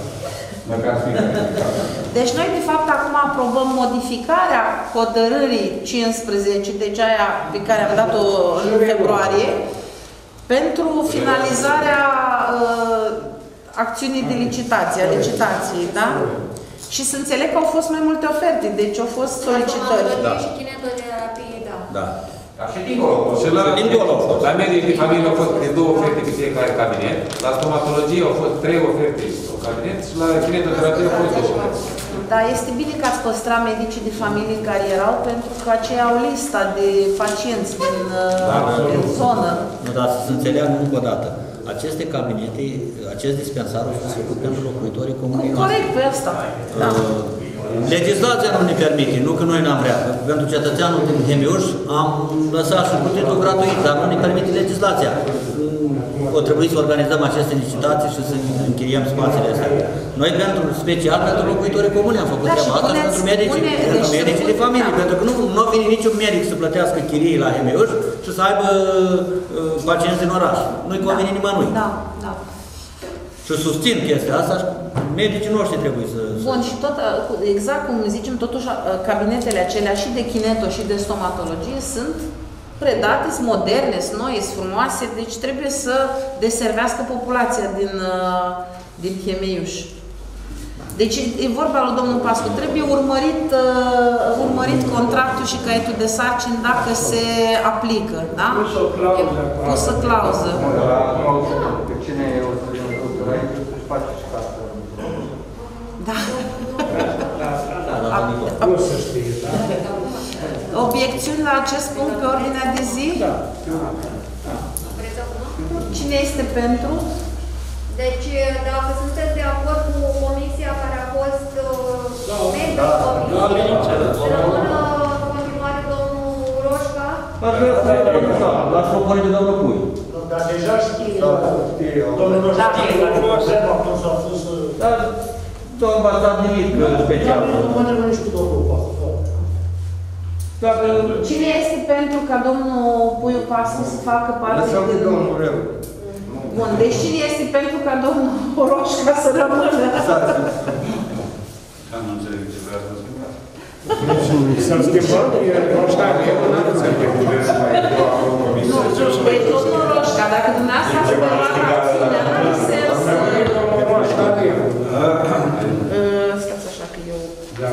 Deci noi, de fapt, acum aprobăm modificarea hotărârii cincisprezece, deci aia pe care am dat-o în februarie, pentru finalizarea uh, acțiunii de licitație, a licitației, da? Și să înțeleg că au fost mai multe oferte, deci au fost solicitări. Da. Și kinetoterapie, da. Da. Dar și dincolo. Și la, la medici de familie au fost două oferte pe fiecare cabinet, la stomatologie au fost trei oferte pe cabinet și la kinetoterapie au fost două oferte. Da, este bine că ați păstrat medicii de familie care erau, pentru că aceia au lista de pacienți din, da, din zonă. Nu, dar să se înțeleagă încă o dată. Aceste cabinete, acest dispensar a fost făcut pentru locuitorii comunii noastre. Corect, pe asta. Da. Legislația nu ne permite, nu că noi n-am vrea. Pentru cetățeanul din Hemiuș am lăsat și cu titlul gratuit, dar nu ne permite legislația. O trebuie să organizăm aceste licitații și să închiriem spațiile astea. Noi, pentru special pentru locuitorii comuni, am făcut da, treaba asta puneți, pentru medici, pune, pentru deci medicii de familie, da. Pentru că nu, nu vine niciun medic să plătească chirii la Hemiuș și să aibă uh, pacienți din oraș. Nu-i convine da. Nimănui. Da, da. Și susțin chestia asta și medicii noștri trebuie să... Bun, și tot, exact cum zicem, totuși cabinetele acelea și de kineto și de stomatologie sunt predate, sunt moderne, sunt noi, sunt frumoase, deci trebuie să deservească populația din, din Hemeiuș. Deci e vorba lui domnul Pascu, trebuie urmărit, uh, urmărit contractul și caietul de sarcini dacă se aplică, da? Pusă o clauză. Pusă clauză. Pe cine e o aici, își face și casă. Da. Nu se știe, da? Obiecțiuni la acest punct pe ordinea de zi? Da. Cine este pentru? Deci, dacă sunteți de acord cu comisia care a fost membru comisiei, rămână în continuare domnul Roșca? L-aș propune de domnul Pui. Dar deja știe, domnul nu știe, atunci s-a fost... Dar nu am învățat nimic special. Nu mă trebuie nici cu domnul Pascu. Cine este pentru ca domnul Puiu Pascu să facă parte din... Lăsăm domnul Reu. Bun, deci cine este pentru ca domnul Roșca să rămână? Nu înțeleg ce vrea să schimbați. Să-l schimbăm, Roșca, eu nu înțeleg. Nu, deci domnul Roșca, dacă dumneavoastră ați preluat acțiunea, nu are sens să... Stați așa că eu...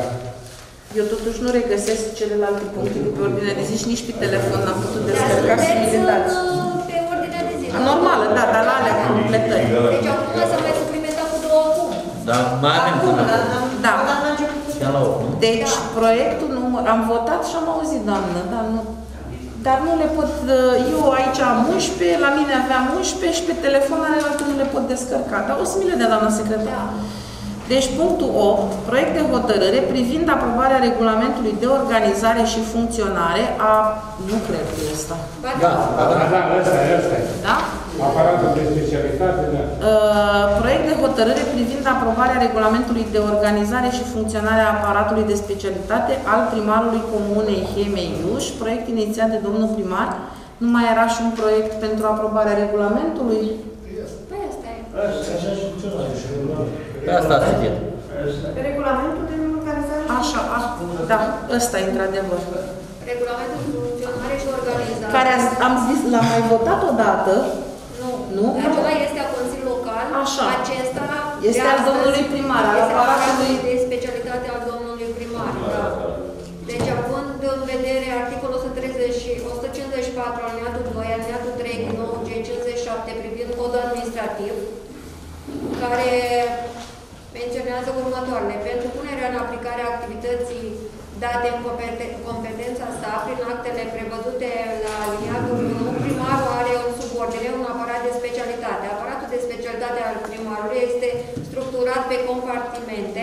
Eu totuși nu regăsesc celelalte puncte de pe ordinea de zi și nici pe telefon n-am putut descărca să mi le dați. Pe ordinea de zi. Normală, da, dar la alea completări. Deci acum să mai suplimentăm cu două puncte. Da, mai avem până. Da. Chiar la opt, nu? Deci, proiectul număr... Am votat și am auzit, doamnă, dar nu... Dar nu le pot... Eu aici am unsprezece, la mine aveam unsprezece și pe telefon alelalte nu le pot descărca. Dar o să mi le dea, doamna secretar. Deci, punctul opt, proiect de hotărâre privind aprobarea regulamentului de organizare și funcționare a... Nu cred că e ăsta. Da, da, da, da, ăsta e, ăsta e. Da? Aparatul de specialitate, da. Uh, proiect de hotărâre privind aprobarea regulamentului de organizare și funcționare a aparatului de specialitate al primarului Comunei Hemeiuș, proiect inițiat de domnul primar. Nu mai era și un proiect pentru aprobarea regulamentului? Păi asta e. Așa și funcționează și regulamentul. Pe asta a citit. Pe regulamentul de organizare. Așa, a, da, ăsta e într-adevăr. Regulamentul de funcționare și organizare. Care am zis, l-am mai votat odată. Nu. Nu? Acela este a Consiliului Local. Așa. Acesta este al domnului primar, al aparatului de specialitate al domnului primar. Da. Deci, având în vedere articolul o sută treizeci, o sută cincizeci și patru, alineatul doi, alineatul trei din nou G cincizeci și șapte privind codul administrativ, care menționează următoarele. Pentru punerea în aplicare a activității date în competența sa prin actele prevăzute la aliniatul unu, primarul are în subordine un aparat de specialitate. Aparatul de specialitate al primarului este structurat pe compartimente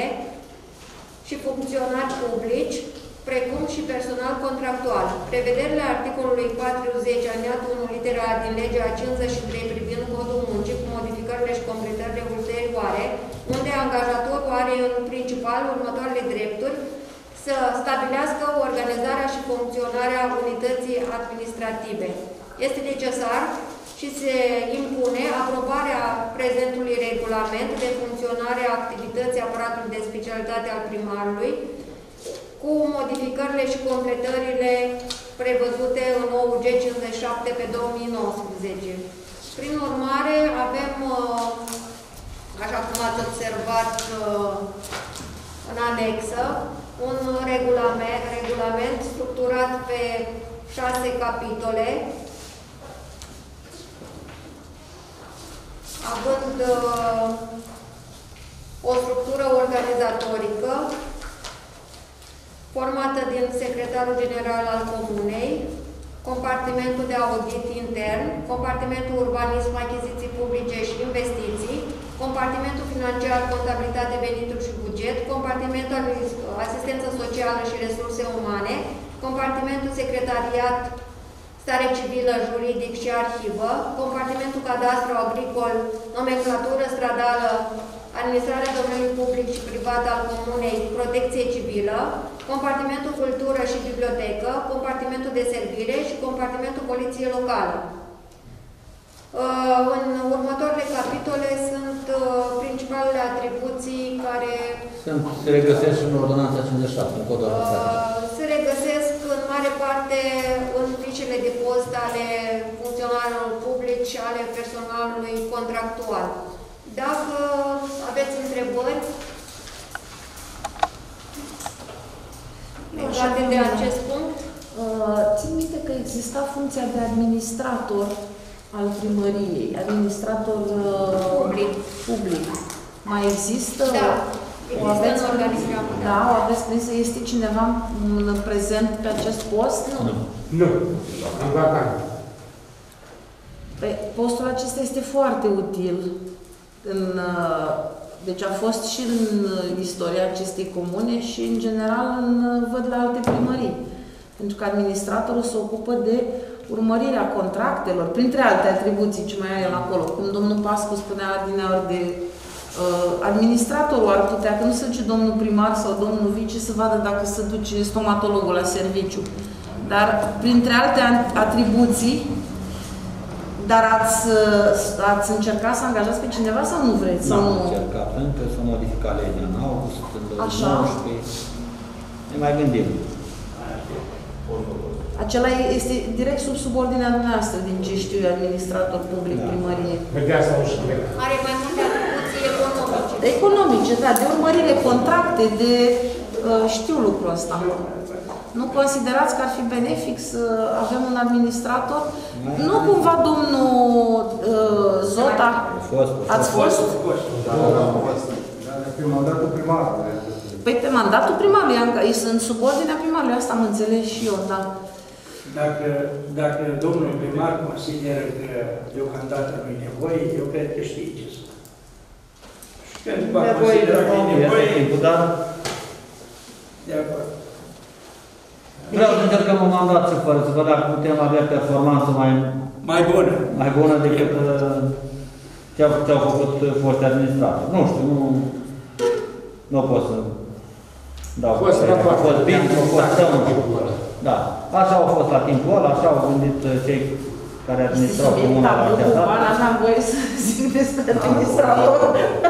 și funcționari publici, precum și personal contractual. Prevederile articolului patruzeci, aliniatul unu, litera din legea cincizeci și trei privind codul muncii, cu modificările și completările ulterioare, unde angajatorul are în principal următoarele drepturi: să stabilească organizarea și funcționarea unității administrative. Este necesar și se impune aprobarea prezentului regulament de funcționare a activității aparatului de specialitate al primarului, cu modificările și completările prevăzute în O U G cincizeci și șapte pe două mii nouăsprezece. Prin urmare, avem, așa cum ați observat în anexă, un regulament, regulament structurat pe șase capitole, având o structură organizatorică formată din secretarul general al comunei, compartimentul de audit intern, compartimentul urbanism, achiziții publice și investiții, compartimentul financiar, contabilitate, venituri și buget, compartimentul asistență socială și resurse umane, compartimentul secretariat, stare civilă, juridic și arhivă, compartimentul cadastru agricol, nomenclatură stradală, administrarea domeniului public și privat al comunei, protecție civilă, compartimentul cultură și bibliotecă, compartimentul de servire și compartimentul poliție locală. În următoarele capitole sunt principalele atribuții care sunt, se regăsesc și în ordonanța cincizeci și șapte, în codul administrativ. Se regăsesc în mare parte în fișele de post ale funcționarilor publici și ale personalului contractual. Dacă aveți întrebări legate de acest punct. Țin minte că exista funcția de administrator al primăriei, administrator public. public. Mai există? Da. O aveți organizată? Da, o aveți prinsă? Este cineva în prezent pe acest post? Nu. Nu. În vacant. Postul acesta este foarte util. În, deci a fost și în istoria acestei comune și în general în, văd la alte primării. Pentru că administratorul se ocupă de urmărirea contractelor, printre alte atribuții ce mai are el acolo. Cum domnul Pascu spunea adineauri de uh, administratorul ar putea, că nu se duce domnul primar sau domnul vice să vadă dacă se duce stomatologul la serviciu. Dar printre alte atribuții, dar ați, ați încercat să angajați pe cineva sau nu vreți? Nu am încercat, încă s-a modificat legea în august, în două mii nouăsprezece. Ne mai gândim. Acela este direct sub subordinea dumneavoastră, din ce știu eu, administrator public, da. Primărie. Are mai multe atribuții economice. Economice, da, de urmărire, contracte, de... Uh, știu lucrul ăsta. Nu considerați că ar fi benefic să avem un administrator? Nu cumva domnul uh, Zota? Ați fost? Pe mandatul primarului. Păi pe mandatul primarului, sunt subordinea primarului, asta am înțeles și eu, da. Dacă, dacă domnul primar consideră că deocamdată nu e nevoie, eu cred că știi ce sunt. Și pentru că consideră că e nevoie, de acord. Vreau să încercăm un mandat să fără, să văd dacă putem avea performanță mai, mai bună. Mai bună decât ce au, ce au făcut foști administratori. Nu știu, nu, nu pot să dau. A fost bine, a fost rău. Da. Așa au fost la timpul ăla, așa au gândit cei care administrau comuna la aceasta. N-am voie să zic despre administrator.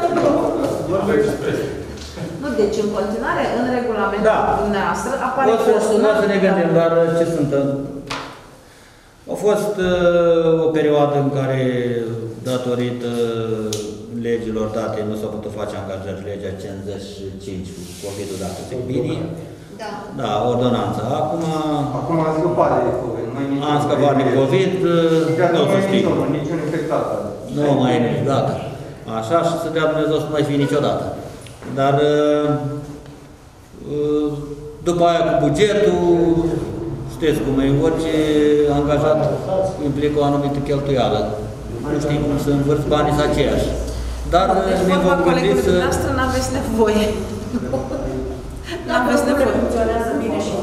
Nu, deci în continuare, în regulamentul da. Dumneavoastră, apare postul. Nu o să ne gândim, dar ce sunt? A fost uh, o perioadă în care, datorită legilor date, nu s-a putut face angajări, legea cincizeci și cinci, cu COVID-ul dat de bine. Da. Da, ordonanța. Acum... Acum a scăpat de COVID. Am scăpat de COVID, nu o să știu. Niciun infectat. Nu mai e niciodată. Așa, și să dea Dumnezeu să nu mai fie niciodată. Dar după aia cu bugetul, știți cum e, orice angajat implică o anumită cheltuială. Nu știi cum să învârți banii să aceiași. Dar ne vom gândi să... Dumneavoastră n-aveți nevoie. N-aveți nevoie. Funcționează bine și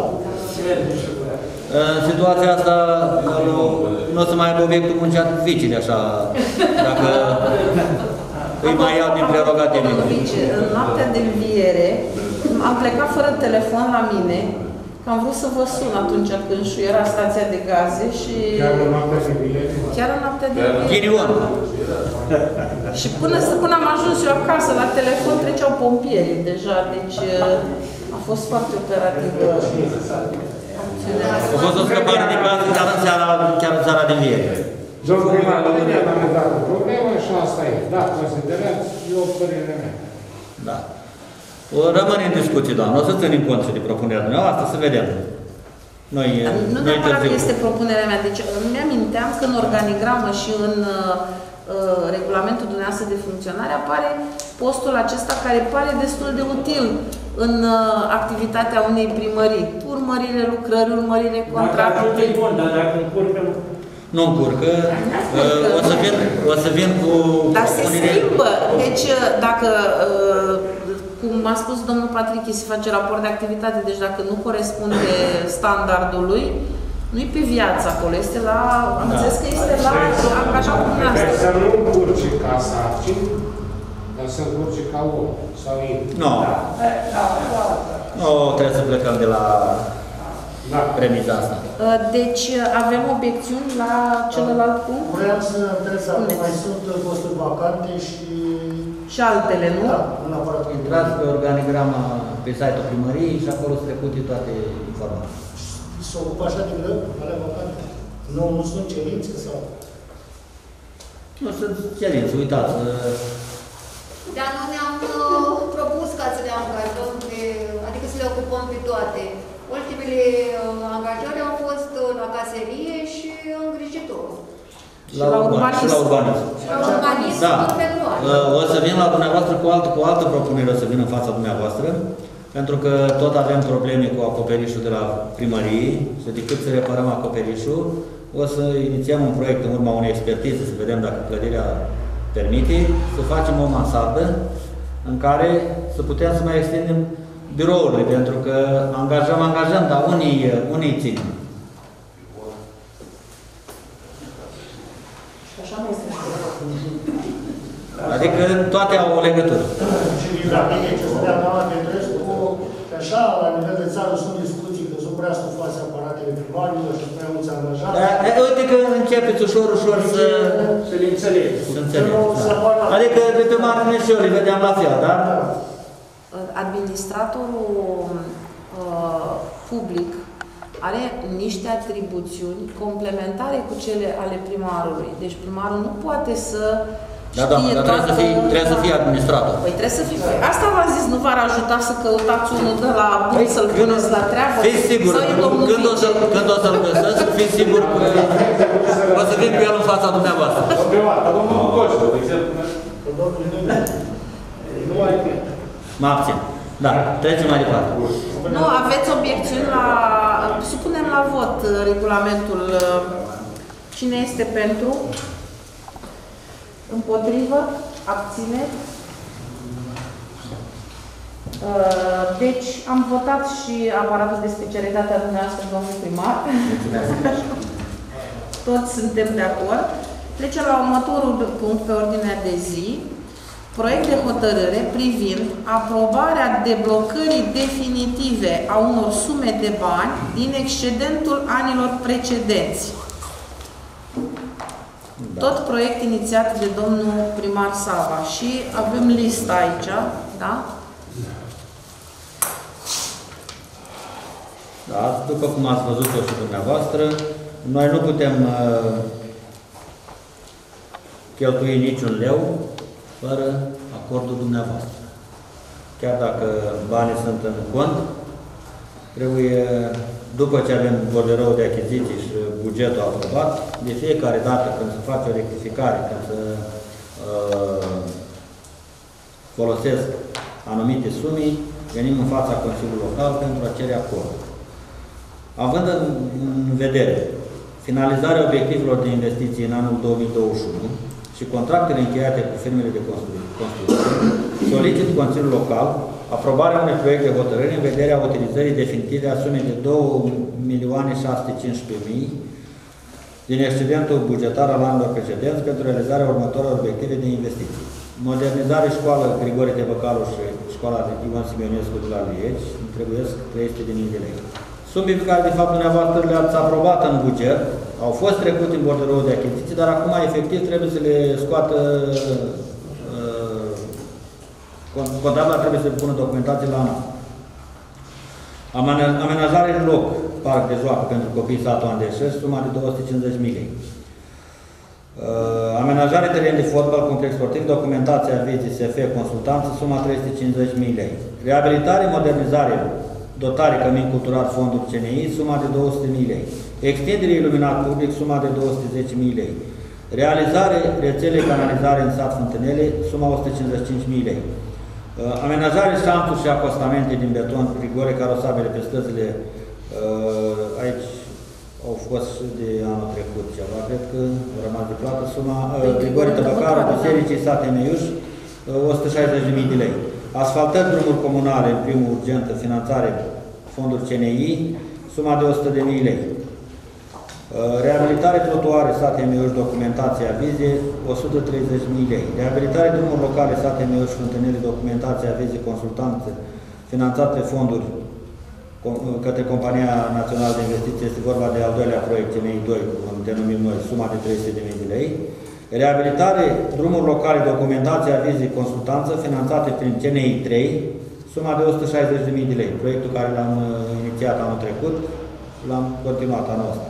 în situația asta nu o să mai aibă obiectul muncea vicile, așa, dacă îi mai iau din prerogative. În noaptea de înviere, am plecat fără telefon la mine, că am vrut să vă sun atunci când șuiera stația de gaze și... Chiar în noaptea de bilete? Chiar în noaptea de bilete. Ghinion. Și până, până am ajuns eu acasă, la telefon treceau pompierii deja, deci a fost foarte operativă. A fost o scăpare de gaz chiar în seara, chiar în seara de vieri. Domnul primar, am dat o problemă și asta e. Da, considerați, e o părere mea. Da. O rămâne în discuție, doamnă. O să ținem cont și de propunerea dumneavoastră, să vedem. Noi, nu noi neapărat că este propunerea mea. Deci îmi aminteam că în organigramă și în uh, regulamentul dumneavoastră de funcționare apare postul acesta care pare destul de util în uh, activitatea unei primării. Urmărire lucrări, urmărire contractului. Dacă bun, dar dacă încurcă... Nu încurcă. Uh, o, să vin, o să vin cu... Dar se schimbă. Deci dacă... Uh, cum a spus domnul Patrichi, se face raport de activitate, deci dacă nu corespunde standardului, nu-i pe viață acolo, este la... Am da. Înțeles că este la angajatul dumneavoastră. Să nu încurce ca sarcini, dar să încurce ca om, sau ei. Nu. Nu, trebuie să plecăm de la premiza asta. Deci avem obiecțiuni la celălalt punct? Vreau să întreb dacă mai sunt posturi vacante și... Și altele, nu? Da, nu neapărat. Intrați pe organigrama pe site-ul primăriei și acolo sunt trecute toate informații. Se ocupă așa de greu, alea vacante? Nu, nu sunt cerințe sau? Nu sunt cerințe, uitați. Dar nu ne-am uh, propus ca să le angajăm, pe, adică să le ocupăm pe toate. Ultimele uh, angajări au fost uh, la caserie și îngrijitorul. La, la urbanism. La urbanism. La urbanism da. în februarie. O să vin la dumneavoastră cu altă, cu altă propunere, o să vin în fața dumneavoastră, pentru că tot avem probleme cu acoperișul de la primărie, și decât să reparăm acoperișul, o să inițiem un proiect în urma unei expertize, să vedem dacă clădirea permite, să facem o mansardă în care să putem să mai extindem birourile, pentru că angajăm, angajăm, dar unii, unii țin. Adică toate au o legătură. Și din rapide, ce să dea doamna Petrescu, că așa, la nivel de țară, sunt discuții că sunt prea stufoase aparatele primarilor și prea mulți angajați. Uite că începeți ușor, ușor să... Să le înțelegi. Să înțelegi, da. Adică de pe margine și eu le vedeam la fel, da? Administratorul uh, public are niște atribuțiuni complementare cu cele ale primarului. Deci primarul nu poate să Da, da, dar trebuie să, fii, trebuie să fii administrator. Păi trebuie să fii. Păi, asta v-am zis, nu v-ar ajuta să căutați unul de la bun, păi, să-l puneți la treabă? Fiți sigur, când o, să, când o să-l găsesc, fiți sigur că o să vin cu el în fața dumneavoastră. Domnul Coșu, de exemplu. Mă abțin. Da, trecem mai departe. Nu, aveți obiecțiuni la... Supunem la vot regulamentul. Cine este pentru? Împotrivă? Abțineri? Deci, am votat și aparatul de specialitate al dumneavoastră, domnul primar. Toți suntem de acord. Trecem la următorul punct pe ordinea de zi. Proiect de hotărâre privind aprobarea deblocării definitive a unor sume de bani din excedentul anilor precedenți. Da. Tot proiect inițiat de domnul primar Sava și avem lista aici, da? Da, după cum ați văzut-o și dumneavoastră, noi nu putem uh, cheltui niciun leu fără acordul dumneavoastră. Chiar dacă banii sunt în cont, trebuie, după ce avem borderou de achiziții și bugetul aprobat, de fiecare dată când se face o rectificare, când se uh, folosesc anumite sume, venim în fața Consiliului Local pentru a cere acord. Având în vedere finalizarea obiectivelor de investiții în anul două mii douăzeci și unu și contractele încheiate cu firmele de construcție, solicit Consiliul Local aprobarea unui proiect de hotărâre în vederea utilizării definitive a sumei de două milioane șase sute cincisprezece mii din excedentul bugetar al anilor precedenți pentru realizarea următorilor obiective de investiții. modernizare școală Grigore Tebăcalu și școala Ion Simionescu de la Liegi, trebuie trei sute de mii de lei. Sume pe care, de fapt, dumneavoastră le-ați aprobat în buget, au fost trecute în borderoul de achiziții, dar acum, efectiv, trebuie să le scoată, uh, contabila trebuie să le pună documentații la anul. Amenajare în loc, parc de joacă pentru copii satul Andeșeș, suma de două sute cincizeci de mii lei. Uh, amenajare teren de fotbal, complex sportiv, documentația vizii S F, consultanță, suma trei sute cincizeci de mii lei. Reabilitare, modernizare, dotare cămin cultural, fonduri C N I, suma de două sute de mii lei. Extindere iluminat public, suma de două sute zece mii lei. Realizare, rețele, canalizare în sat Fântânele, suma o sută cincizeci și cinci de mii lei. Uh, amenajare, șanțuri și acostamente din beton, rigore, carosabile pe străzile, uh, aici au fost și de anul trecut ceva, cred că au rămas de plată, suma, uh, rigore, tăbăcară, bisericii, sate Meiuș, uh, o sută șaizeci de mii de lei. Asfaltări, drumuri comunale, în primul urgentă, finanțare, fonduri C N I, suma de o sută de mii lei. Reabilitare trotuare, sate Meiuș, documentație, avize, o sută treizeci de mii lei. Reabilitare drumuri locale, sate Meiuș, Fântânele, documentație, avize, consultanță, finanțate fonduri către Compania Națională de Investiții. Este vorba de al doilea proiect, C N I doi, cum denumim noi, suma de trei sute de mii de lei. Reabilitare, drumuri locale, documentație, avize, consultanță, finanțate prin C N I trei, suma de o sută șaizeci de mii de lei. Proiectul care l-am inițiat anul trecut, l-am continuat anul ăsta.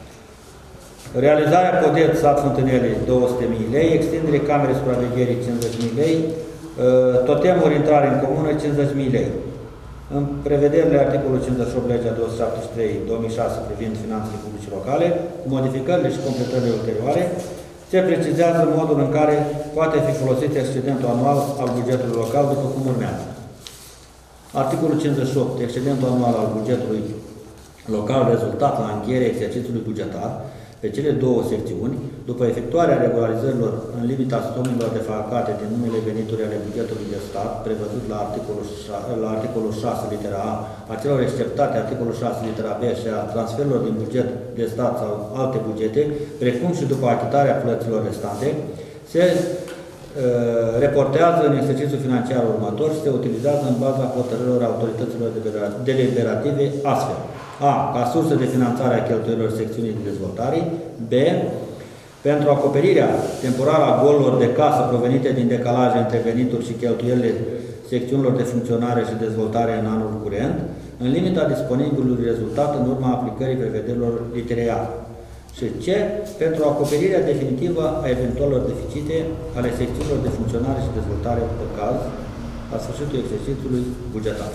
Realizarea podet sat Fântânele, două sute de mii lei, extindere camere supravegherii, cincizeci de mii lei, totemuri intrare în comună, cincizeci de mii lei. În prevederile articolul cincizeci și opt, legea două sute șaptezeci și trei două mii șase privind finanțele publice locale, cu modificările și completările ulterioare, se precizează modul în care poate fi folosit excedentul anual al bugetului local, după cum urmează. Articolul cincizeci și opt. Excedentul anual al bugetului local rezultat la încheierea exercițiului bugetar pe cele două secțiuni, după efectuarea regularizărilor în limita summelor defalcate din numele venituri ale bugetului de stat, prevăzut la articolul, la articolul șase, litera A, a celor exceptate articolul șase, litera B și a transferurilor din buget de stat sau alte bugete, precum și după achitarea plăților restante, se uh, reportează în exercițiul financiar următor și se utilizează în baza hotărârilor autorităților deliberative astfel. A. Ca sursă de finanțare a cheltuielor secțiunii de dezvoltare. B. Pentru acoperirea temporară a golurilor de casă provenite din decalaje între venituri și cheltuielile secțiunilor de funcționare și dezvoltare în anul curent, în limita disponibilului rezultat în urma aplicării prevederilor literei A. Și C. Pentru acoperirea definitivă a eventualelor deficite ale secțiunilor de funcționare și dezvoltare pe caz la sfârșitul exercițiului bugetar.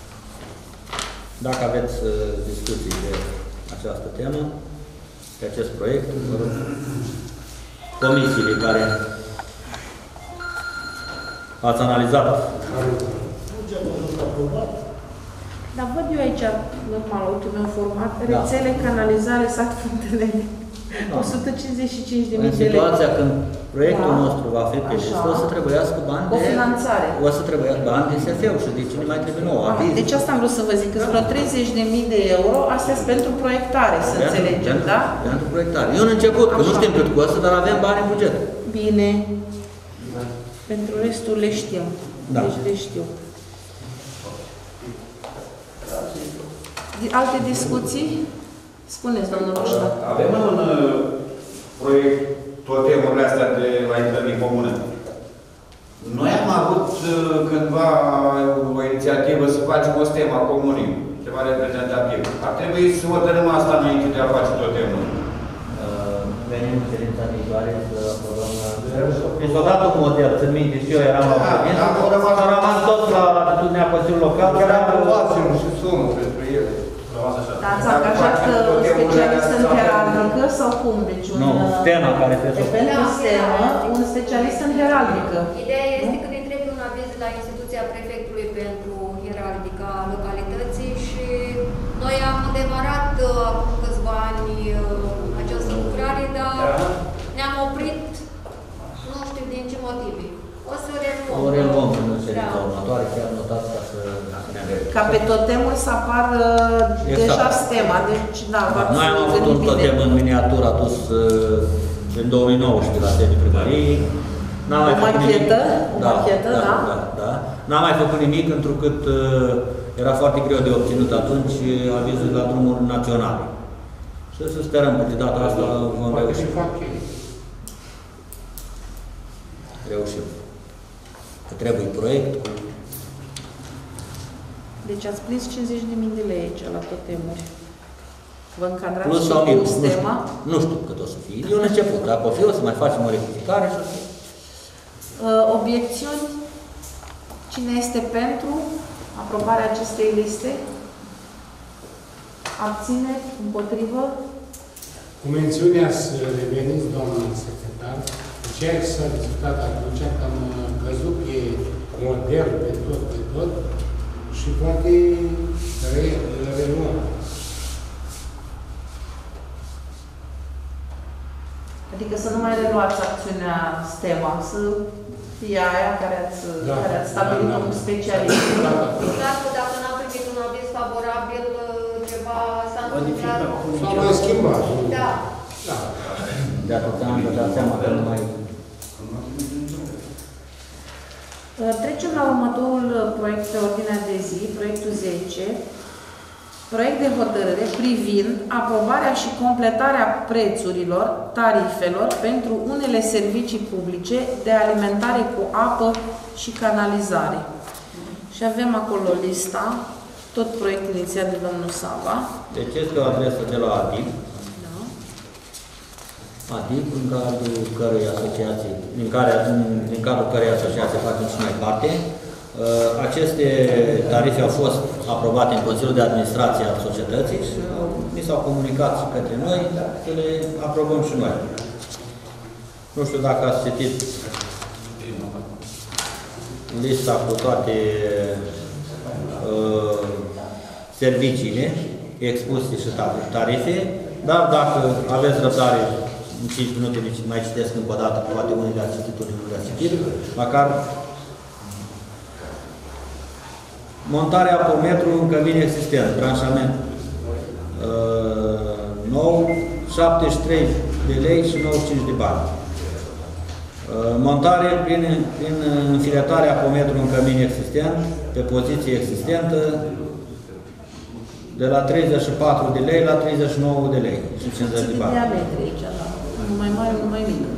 Dacă aveți uh, discuții de această temă, pe acest proiect, vă rog, comisiile care ați analizat. Dar văd eu aici, normal, ultimul format, rețele, da. Canalizare, sat Fântânele. Da. o sută cincizeci și cinci de mii de lei. În situația când proiectul da. nostru va fi pe listă, o să trebuiască bani de... O finanțare. O să trebuiască bani de S F-ul și de cine mai trebuie nouă. Ah, deci asta am vrut să vă zic, că sunt vreo treizeci de mii de euro, astea sunt pentru proiectare, să pentru, înțelegem, pentru, da? Pentru proiectare. Eu în început, că nu știm cât costă, dar avem bani în buget. Bine. Da. Pentru restul le știm. Da. Deci le știu. Alte discuții? Spuneți, domnul Roșta. Avem în proiect tot temurile astea de la intrări în comună. Noi am avut cândva o inițiativă să facem o stemă a comunii, ceva reprezentativ. Ar trebui să hotărâm asta înainte de a face tot temul. Venim în ședința viitoare să aprobăm. Mi s-a dat un model, țin minte și eu eram la ședință, s-a rămas tot la atitudinea Consiliului Local, care am provație și sumă pentru ele. Da, ați angajat specialist în heraldică sau cum? Deci un... Nu, Stena care trebuie să... Pentru Stena, un specialist în heraldică. Ideea este că ne trebuie un aviz la instituția prefectului pentru heraldica localității și noi am demarat acum câțiva ani această lucrare, dar ne-am oprit, nu știu din ce motive. O să reluăm. O reluăm în ședința următoare, chiar notați ca să ne avem. Ca pe totemul să apară deja stema, deci da, da noi am avut un totem în miniatură adus în două mii nouăsprezece la sediul primăriei. N-am mai O făcut nimic. machetă, o Da, machetă, da, da? da, da. N-am mai făcut nimic, întrucât uh, era foarte greu de obținut atunci uh, avizul la drumuri naționale. Și să sperăm că de data asta vom reuși. Reușim. Că trebuie proiect. Deci ați prins cincizeci de mii de lei aici la tot temuri. Vă încadrați Plus și sau cu minus, nu știu, stema? nu știu cât o să fie. E un început. Dacă o fi, o să mai facem o rectificare și o să fie. Uh, Obiecțiuni? Cine este pentru aprobarea acestei liste? Abțineri? Împotrivă? Cu mențiunea să reveniți, doamna secretar, încerc să discutat atunci că am văzut că e model pe tot, pe tot și poate îl reluăm. Adică să nu mai reluați acțiunea STEMA, să fie aia care ați, da, care ați stabilit un specialist. Dar dacă n-am primit un aviz favorabil, ceva s-a întâmplat. S-a mai schimbat. Da. Da. De atât am dat seama că nu mai... Trecem la următorul proiect pe ordinea de zi, proiectul zece. Proiect de hotărâre privind aprobarea și completarea prețurilor, tarifelor pentru unele servicii publice de alimentare cu apă și canalizare. Și avem acolo lista, tot proiectul inițiat de domnul Sava. Deci este o adresă de la ADIP. Da. ADIP, în cadrul cărei asociații, din, care, din cadrul cărei asociații facem și mai parte. Aceste tarife au fost aprobate în Consiliul de Administrație al societății și ni s-au comunicat și către noi să le aprobăm și noi. Nu știu dacă ați citit lista cu toate uh, serviciile expuse și tarife, dar dacă aveți răbdare în cinci minute, mai citesc încă o dată, poate unii le-ați citit, unii nu le-ați citit, măcar montarea apometru în cămin existent, branșament uh, nou, șaptezeci și trei de lei și nouăzeci și cinci de bani. Uh, montare prin, prin înfiletarea apometru în cămin existent, pe poziție existentă, de la treizeci și patru de lei la treizeci și nouă de lei și cincizeci de bani. Diametri aici, da. Nu mai mare, nu mai mic.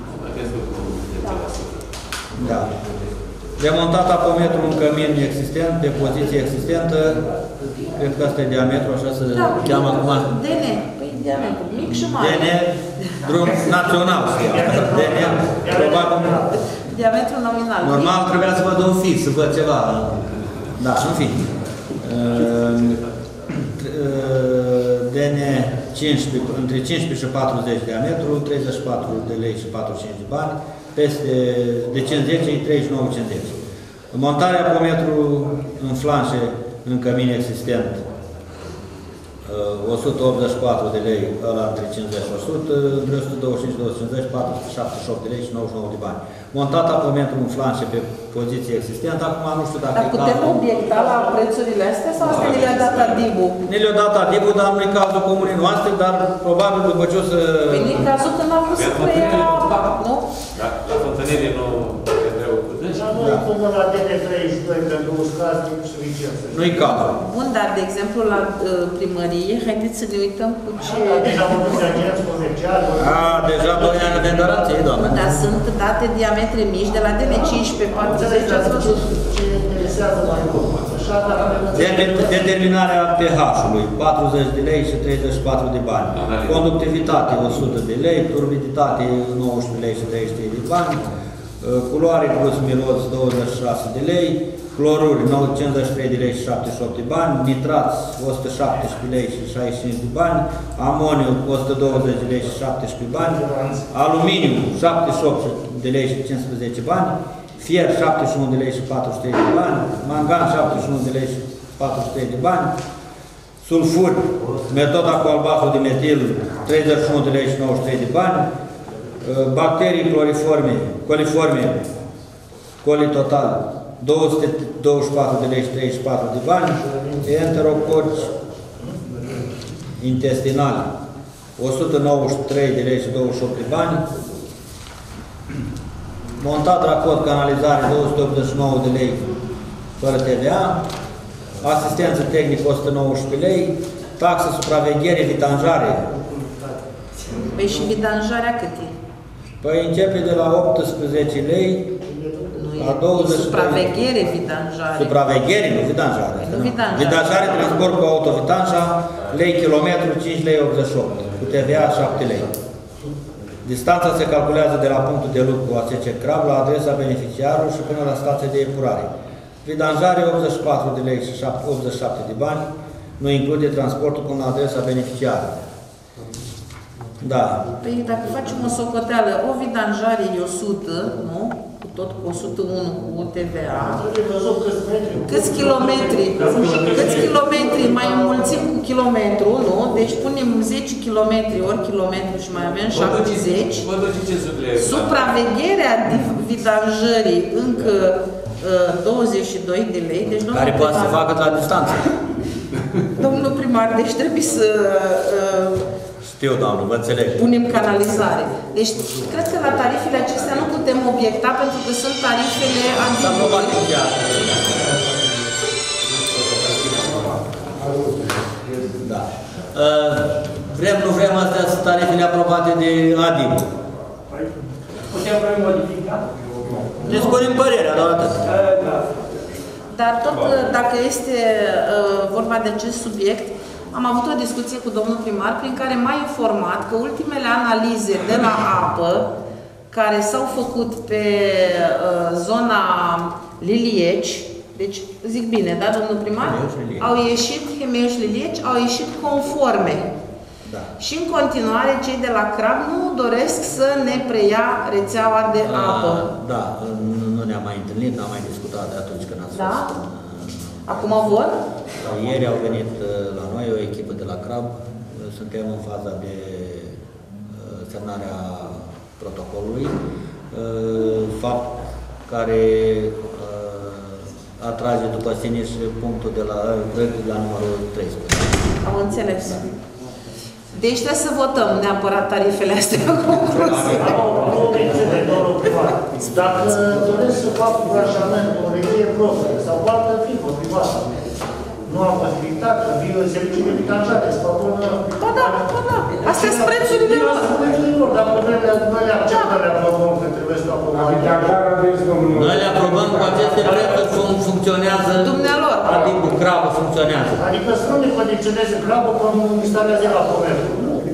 Da. Demontat apometru în cămin existent, de poziție existentă, cred că asta e diametru, așa se da, cheamă acum. D N, păi diametru, mic și mare. D N, drum național, știu. D N, probabil. Diametru nominal. Normal trebuia să văd un fix, să văd ceva. Da, în fin. D N cincisprezece, între cincisprezece și patruzeci de diametru, treizeci și patru de lei și patruzeci și cinci de bani, peste de cincizeci, treizeci și nouă cincizeci. Montarea apometru în flanșe în cămin existent, o sută optzeci și patru de lei, ăla între cincizeci și o sută, o sută douăzeci și cinci, două sute cincizeci, patru sute șaptezeci și opt de lei și nouăzeci și nouă de bani. Montat apometru în flanșe pe poziție existentă, acum nu știu dacă dar e putem cazul. obiecta la prețurile astea sau astea ne le-a dat ADIB-ul? Ne le-a dat ADIB-ul, dar nu e cazul comunei noastre, dar probabil după ce o să... Păi e cazul când a vrut să preia apa, nu? Da, la Fântănire nu e greu cu dânsi. Dar noi până la D N treizeci și doi pentru uscat e suficient. Nu-i cazul. Bun, dar de exemplu la uh, primărie, haideți să ne uităm cu ce... Deja vorbim de agenți comerciali. A, deja doi ani de garanție, doamne. Dar sunt date diametre mici, de la D N cincisprezece, patruzeci, ați văzut? Ce interesează mai mult. Așa, dacă Determinarea pH-ului, patruzeci de lei și treizeci și patru de bani. Conductivitate, o sută de lei. Turbiditate, nouăsprezece lei și treizeci și trei de bani. Culoare plus miros, douăzeci și șase de lei. Cloruri, cincizeci și trei de lei și șaptezeci și opt de bani. Nitrați, o sută șaptesprezece lei și șaizeci și cinci de bani. Amoniu, o sută douăzeci de lei și șaptesprezece bani. Aluminiu, șaptezeci și opt de lei și cincisprezece bani. Fier, șaptezeci și unu de lei și patruzeci și trei de bani. Mangan, șaptezeci și unu de lei și patruzeci și trei de bani. Sulfuri, metoda cu albastru de metil, treizeci și unu de lei și nouăzeci și trei de bani. Bacterii cloriforme, coliforme, colitotal, două sute douăzeci și patru de lei și treizeci și patru de bani. Enterococi intestinali, o sută nouăzeci și trei de lei și douăzeci și opt de bani. montat racort canalizare două sute optzeci și nouă de lei fără T V A, asistență tehnică o sută nouăsprezece lei, taxă supraveghere, vidanjare. Păi și vidanjarea cât e? Păi începe de la optsprezece lei la douăzeci. Supraveghere, vidanjare. Supraveghere, nu vidanjare. Nu vidanjare. Vidanjare, transport cu autovidanja, lei kilometru, cinci lei optzeci și opt, cu T V A șapte lei. Distanța se calculează de la punctul de lucru A S C Crab la adresa beneficiarului și până la stația de epurare. Vidanjare optzeci și patru de lei și optzeci și șapte de bani, nu include transportul până la adresa beneficiarului. Da. Păi dacă facem o socoteală, o vidanjare e o sută, nu? Cu tot cu o sută unu cu T V A. Câți kilometri? Câți kilometri mai înmulțim cu kilometru, nu? Deci punem zece kilometri ori kilometru și mai avem șaptezeci. Supravegherea vidanjării încă uh, douăzeci și doi de lei. Deci, care poate să facă la distanță. Domnul primar, deci trebuie să uh, știu, doamnă, vă înțeleg. punem canalizare. Deci, cred că la tarifele acestea nu putem obiecta pentru că sunt tarifele adibului. Da. Vrem, nu vrem, astea sunt tarifele aprobate de Adib. Putem modifica? Deci punem părerea, doar atât. Dar tot dacă este uh, vorba de acest subiect, am avut o discuție cu domnul primar prin care m-a informat că ultimele analize de la apă care s-au făcut pe uh, zona Lilieci, deci zic bine, da, domnul primar? Au ieșit, Hemeuș Lilieci, au ieșit conforme. Da. Și în continuare cei de la Crab nu doresc să ne preia rețeaua de apă. Da, nu, nu ne-am mai întâlnit, n-am mai discutat de atunci când ați da? fost. Acum vor? Ieri au venit la noi o echipă de la Crab. Suntem în faza de semnarea protocolului. Fapt care atrage după sine și punctul de la, la numărul treisprezece. Am înțeles. Deci trebuie să votăm neapărat tarifele astea în concluzie. Dacă doresc să fac un branșament, o regie proprie sau o altă firmă privată, nu am posibilitate, vii în serviciul de vidanjare, să fac un... Ba da, ba da. Astea sunt prețurile lor. Dar noi le acceptăm, le aprobăm, că trebuie să aprobăm. Noi le aprobăm cu aceste prețuri, funcționează... Dumnealor. Adică Crabul funcționează. Adică să nu ne condiționeze Crabul cum instalează la comerț.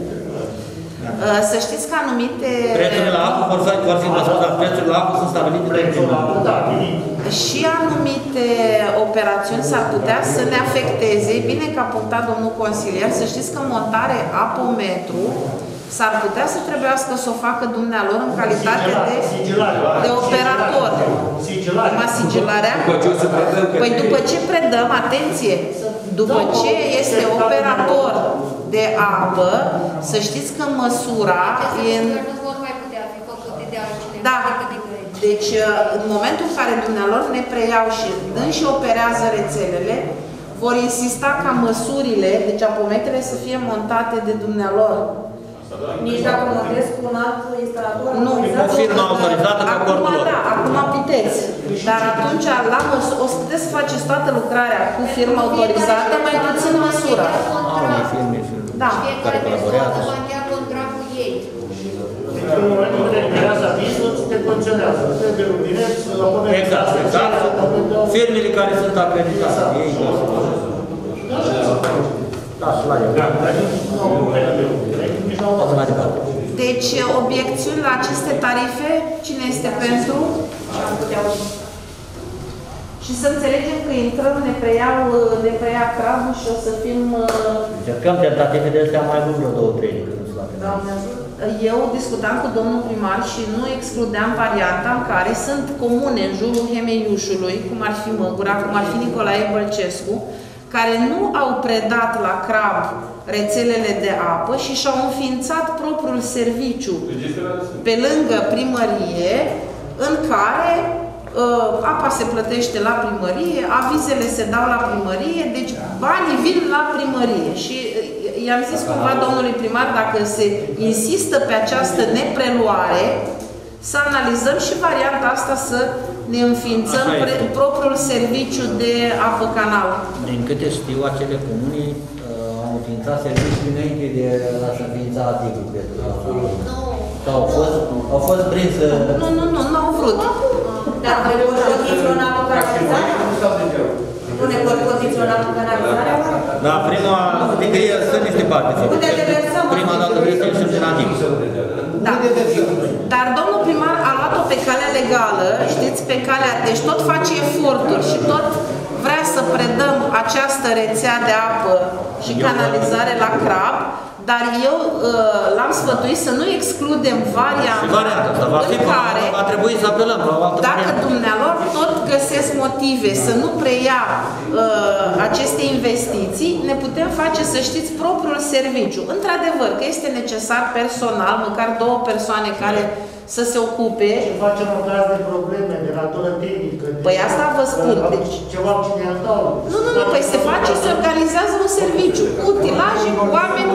Să știți că anumite... Prețurile la apă vor fi, vor fi măsurați, prețurile la apă sunt stabilite de primar. Și anumite operațiuni s-ar putea să ne afecteze. Bine că a punctat domnul consilier, să știți că montare apometru s-ar putea să trebuiască să o facă dumnealor în calitate de, de operator. Numai sigilarea? Păi după ce predăm, atenție, după ce este operator de apă, să știți că măsura e în... Nu vor mai putea fi făcute de altcineva. Da. Deci, în momentul în care dumnealor ne preiau și înși operează rețelele, vor insista ca măsurile, deci apometele, să fie montate de dumnealor. Nici dacă montez cu un alt instalator? Nu, cu firma autorizată cu acordul lor. Da, acum puteți. Dar atunci, la măsură, o să puteți să faceți toată lucrarea cu firma autorizată, mai puțin măsura. Da. Fiecare persoană va încheia contract cu ei. Deci, în momentul în care creează avizul, te concedează. Trebuie lumineț, apoi... Exact, exact. Firmele care sunt acreditate. Ei, da, și la el. Deci, obiecțiuni la aceste tarife, cine este pentru? Și să înțelegem că intrăm, ne preiau, ne preia Crabul și o să fim... Încercăm tentative de astea mai mult vreo două, trei, decât nu se poate. Eu discutam cu domnul primar și nu excludeam varianta în care sunt comune în jurul Hemeiușului, cum ar fi Măgura, cum ar fi Nicolae Bălcescu, care nu au predat la Crab rețelele de apă și și-au înființat propriul serviciu pe lângă primărie, în care uh, apa se plătește la primărie, avizele se dau la primărie, deci banii vin la primărie. Și uh, i-am zis cumva domnului primar, dacă se insistă pe această nepreluare, să analizăm și varianta asta să ne înființăm propriul serviciu de apă canal. Din câte știu, acele comuni uh, au înființat serviciul înainte de a se înființa ativul, cred că. Sau au fost, au fost prinse... Nu, nu, nu, nu au vrut. Dar voi pot condiționa cu canalizarea? Nu ne pot condiționa cu canalizarea? Da, prima, adică sunt niște parte. Prima dată vrei să ieșim din ativ. Da. Dar domnul primar a luat-o pe calea legală, știți, pe calea, deci tot face eforturi și tot vrea să predăm această rețea de apă și canalizare la Crab, dar eu uh, l-am sfătuit să nu excludem varianta în care, va trebui să apelăm la o altă dacă dumnealor tot găsesc motive să nu preia uh, aceste investiții, ne putem face, să știți, propriul serviciu. Într-adevăr, că este necesar personal, măcar două persoane care să se ocupe. Și facem o caz de probleme, de natură tehnică. Păi asta vă spun. Deci, ceva accidental. Nu, nu, nu, păi se face, se organizează un serviciu cu utilaje, cu oameni.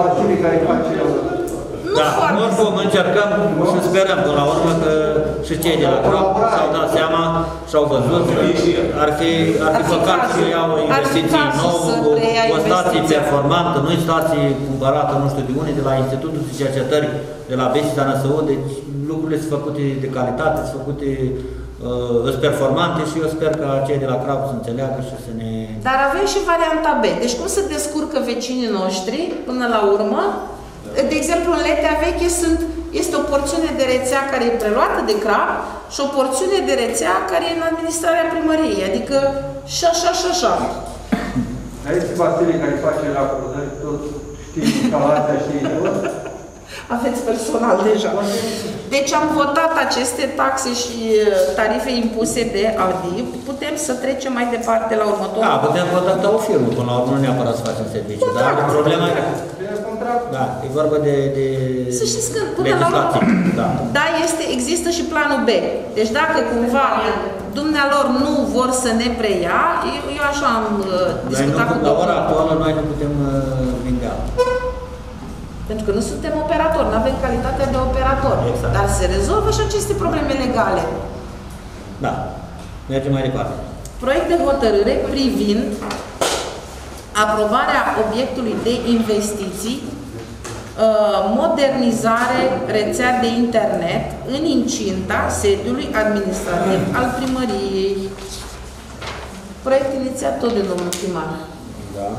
Nu da, foarte. oricum încercăm și sperăm până la urmă că și cei de la Crop s-au dat seama și-au văzut că ar fi, ar fi păcat să iau o investiție nouă, cu o stație performantă, nu stație cumpărată nu știu de unde, de la Institutul de Cercetări de la Besița Năsău, deci lucrurile sunt făcute de calitate, sunt făcute uh, sunt performante și eu sper că cei de la Crop să înțeleagă și să ne... Dar avem și varianta B. Deci cum se descurcă vecinii noștri până la urmă? De exemplu, în Letea Veche sunt, este o porțiune de rețea care e preluată de Crab și o porțiune de rețea care e în administrarea primăriei, adică și așa și așa. Dar este Vasile care face racordări, tot știi instalația, știi tot? Aveți personal deja. Deci am votat aceste taxe și tarife impuse de A D I. Putem să trecem mai departe la următorul. Da, putem contacta o firmă până la urmă, nu neapărat să facem serviciu. Dar problema e... Da, e vorba de, de să știți că până la urmă, da, da este, există și planul B. Deci dacă cumva dumnealor nu vor să ne preia, eu, eu așa am uh, discutat nu, cu la ora actuală noi nu putem uh, vindea. Pentru că nu suntem operatori, nu avem calitatea de operator. Exact. Dar se rezolvă și aceste probleme legale. Da. Mergem mai departe. Proiect de hotărâre privind aprobarea obiectului de investiții, modernizare rețea de internet în incinta sediului administrativ al primăriei. Proiect inițiat tot de domnul primar. Da.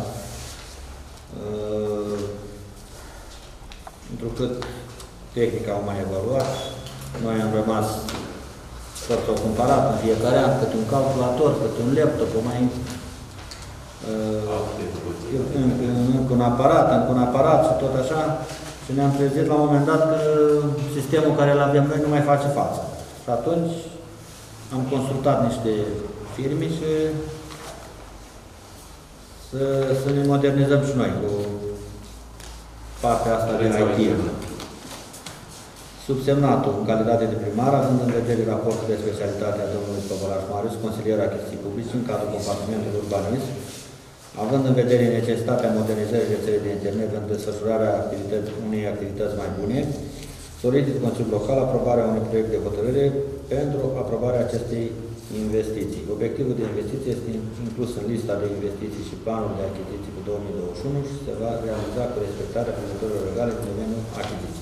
Întrucât tehnica au mai evaluat, noi am rămas tot o cumpărat în fiecare an, câte un calculator, câte un laptop, mai încă un aparat, încă un aparat și tot așa. Și ne-am trezit la un moment dat că sistemul care îl avem noi nu mai face față. Și atunci am consultat niște firme și să, să ne modernizăm și noi cu partea asta de I T. Subsemnatul, în calitate de primar, având în vedere raportul de specialitate a domnului Păvălaș Marius, consilier achiziții publice în cadrul compartimentului urbanism, având în vedere necesitatea modernizării rețelei de internet pentru desfășurarea activități, unei activități mai bune, solicit Consiliul Local aprobarea unui proiect de hotărâre pentru aprobarea acestei investiții. Obiectivul de investiție este inclus în lista de investiții și planul de achiziții cu două mii douăzeci și unu și se va realiza cu respectarea prevederilor legale în domeniul achiziției.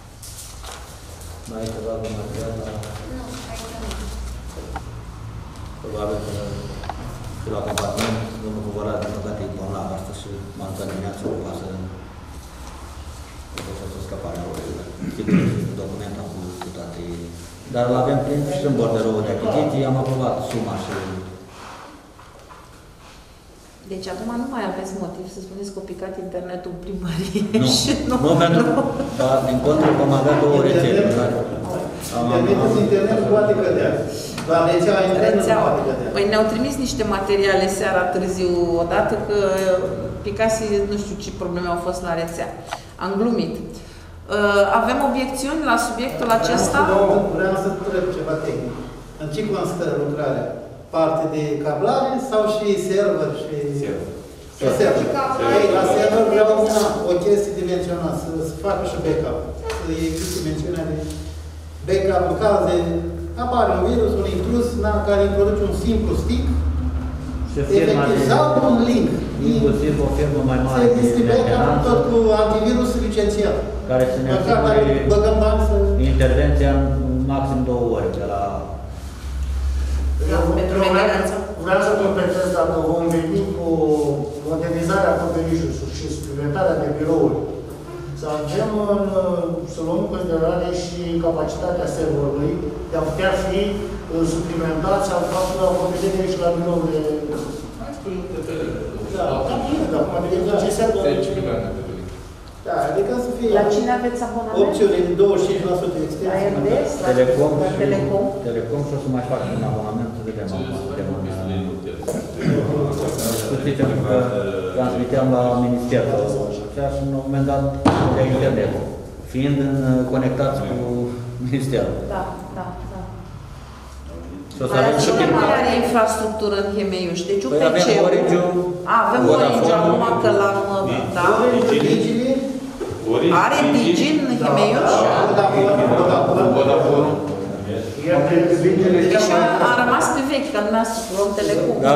Mai este doar un material la... Nu, aici nu. Probabil că și la compartiment, domnul Cuvărat, din păcate, e bolnav astăzi și m-a întâlnit dimineața cu pasă să să scăparea orelor. Sigur, documentul cu, cu toate... Dar îl avem prins și în borderoul de achiziții, am aprobat suma și... Deci acum nu mai aveți motiv să spuneți că a picat internetul în primărie. Nu, nu, nu pentru... Dar, din contră, vom avea două rețele. Internetul internet poate cădea. Dar rețeaua internet nu poate cădea. Păi ne-au trimis niște materiale seara târziu, odată că picase, nu știu ce probleme au fost la rețea. Am glumit. Avem obiecțiuni la subiectul acesta? Vreau să întreb ceva tehnic. În ce constă lucrarea? Parte de cablare sau și server și... Server. Server. La server vreau o chestie de menționat, să, să facă și backup. Să existe mențiunea de backup în caz de apare un virus, un intrus, na, care introduce un simplu stick, efectiv, sau un link. Inclusiv o firmă mai mare se distribuie tot cu antivirus licențiat. Care să ne asigure intervenția în maxim două ore de la... Vreau să completez dacă vom veni cu modernizarea acoperișului și suplimentarea de birouri, să avem, să luăm în considerare și capacitatea serverului de a putea fi suplimentat sau faptul acoperirea și la birourile. Da, da, da, acum vedem ce server. Da, adică să fie... La cine aveți abonament? Opțiune de douăzeci și cinci la sută extens. La R D S? Telecom. La Telecom. Telecom și o să mai fac un abonament să vedem. Știți, pentru că transmiteam la Ministerul și în un moment dat de internet, fiind conectați cu Ministerul. Da, da, da. Dar cine mai are infrastructură în Hemeiuș? Deci U P C-ul. Avem Orange-ul. Avem Orange acum că l-am... Da. Are Digi în Hemeiuș? Deci a rămas pe vechi, că dumneavoastră cu Rom Telecom. Da.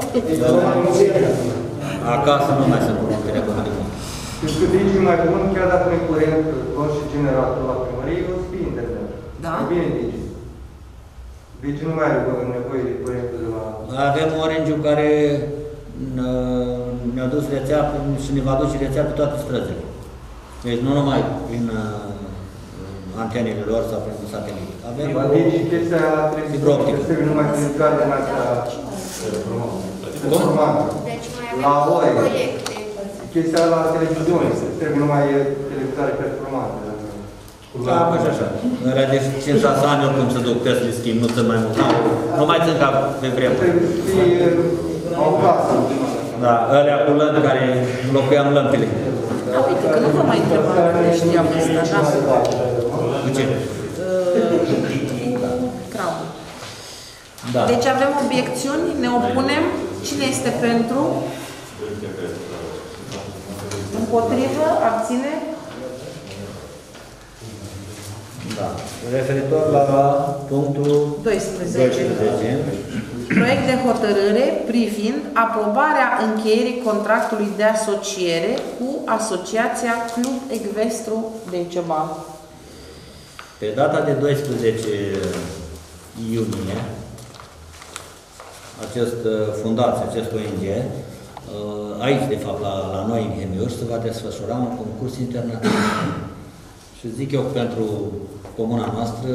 Acasă nu mai sunt cu Rom Telecom. Deci cu Digi mai bun, chiar dacă nu e curent, luăm și generator la primărie, o să fie internet. Da. E bine Digi. Digi nu mai are nevoie de curentul de la... Avem Orange-ul care ne-a dus rețea și ne va duce rețea pe toate străzile. Deci nu numai prin antenele lor sau prin satelit. Avem Digi chestia trebuie numai prin intrare în asta performantă. La ore. Chestia la televiziune, trebuie numai televizare performantă. Da, păi și așa. Alea de cinci șase ani oricum se duc test de schimb, nu țin mai mult. Nu mai țin ca pe vremuri. Trebuie să fie o casă. Da, alea cu lămpi care înlocuiam lămpile. Da, uite, că nu vă mai întrebam dacă știam asta, da? Cu ce? Craul. Da. Deci avem obiecțiuni, ne opunem. Cine este pentru? Împotrivă? Abține? Da. Referitor la punctul doisprezece. Proiect de hotărâre privind aprobarea încheierii contractului de asociere cu Asociația Club Ecvestru Decebal. Pe data de doisprezece iunie, această fundație, acest O N G, aici, de fapt, la, la noi în Hemeiuș, se va desfășura un concurs internațional. Și zic eu că pentru comuna noastră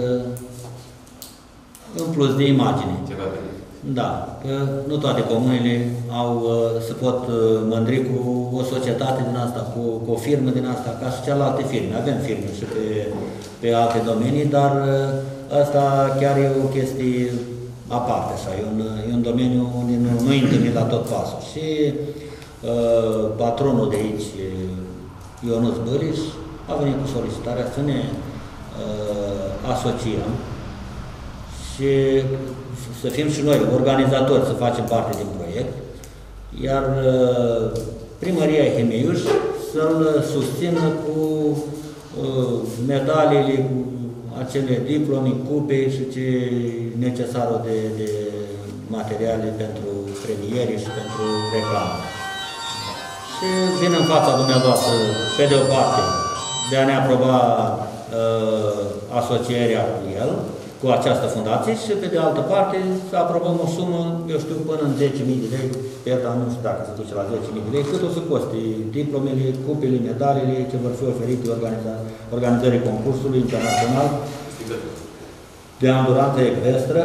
un plus de imagine. Da, că nu toate comunele au, se pot mândri cu o societate din asta, cu, cu o firmă din asta, ca și celelalte firme. Avem firme și pe, pe alte domenii, dar asta chiar e o chestie aparte, așa. E un, e un domeniu unde nu, nu întâlnim la tot pasul. Și uh, patronul de aici, Ionuț Băriș, a venit cu solicitarea să ne uh, asociem și să fim și noi organizatori, să facem parte din proiect, iar uh, primăria Hemeiuș să-l susțină cu uh, medaliile, cu acele diplome, cupe și ce necesarul de, de materiale pentru premiere și pentru reclamă. Și vin în fața dumneavoastră, pe de o parte, de a ne aproba uh, asocierea cu el, cu această fundație, și pe de altă parte să aprobăm o sumă, eu știu, până în zece mii de lei, per an, nu știu dacă se duce la zece mii de lei, cât o să coste diplomele, cupele, medalele ce vor fi oferite organizării concursului internațional de ambulanță ecvestră,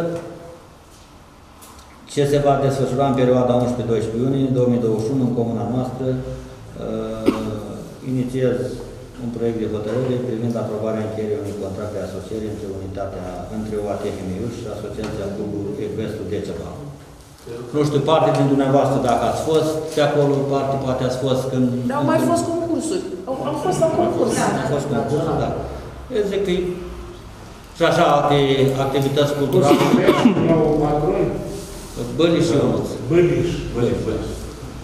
ce se va desfășura în perioada unsprezece doisprezece iunie două mii douăzeci și unu în comuna noastră. Uh, inițiez un proiect de hotărâre privind aprobarea încheierii unui contract de asociere între unitatea, între O A T Hemeiuș și Asociația Clubului Ecvestru Decebal. Nu știu, parte din dumneavoastră dacă ați fost pe acolo, parte poate ați fost când... Da, au mai fost concursuri. Au, au fost la concurs. Au fost concursuri, da. Eu zic că și așa alte activități culturale. Băliș și Ionuț. Băliș. Băliș, Băliș.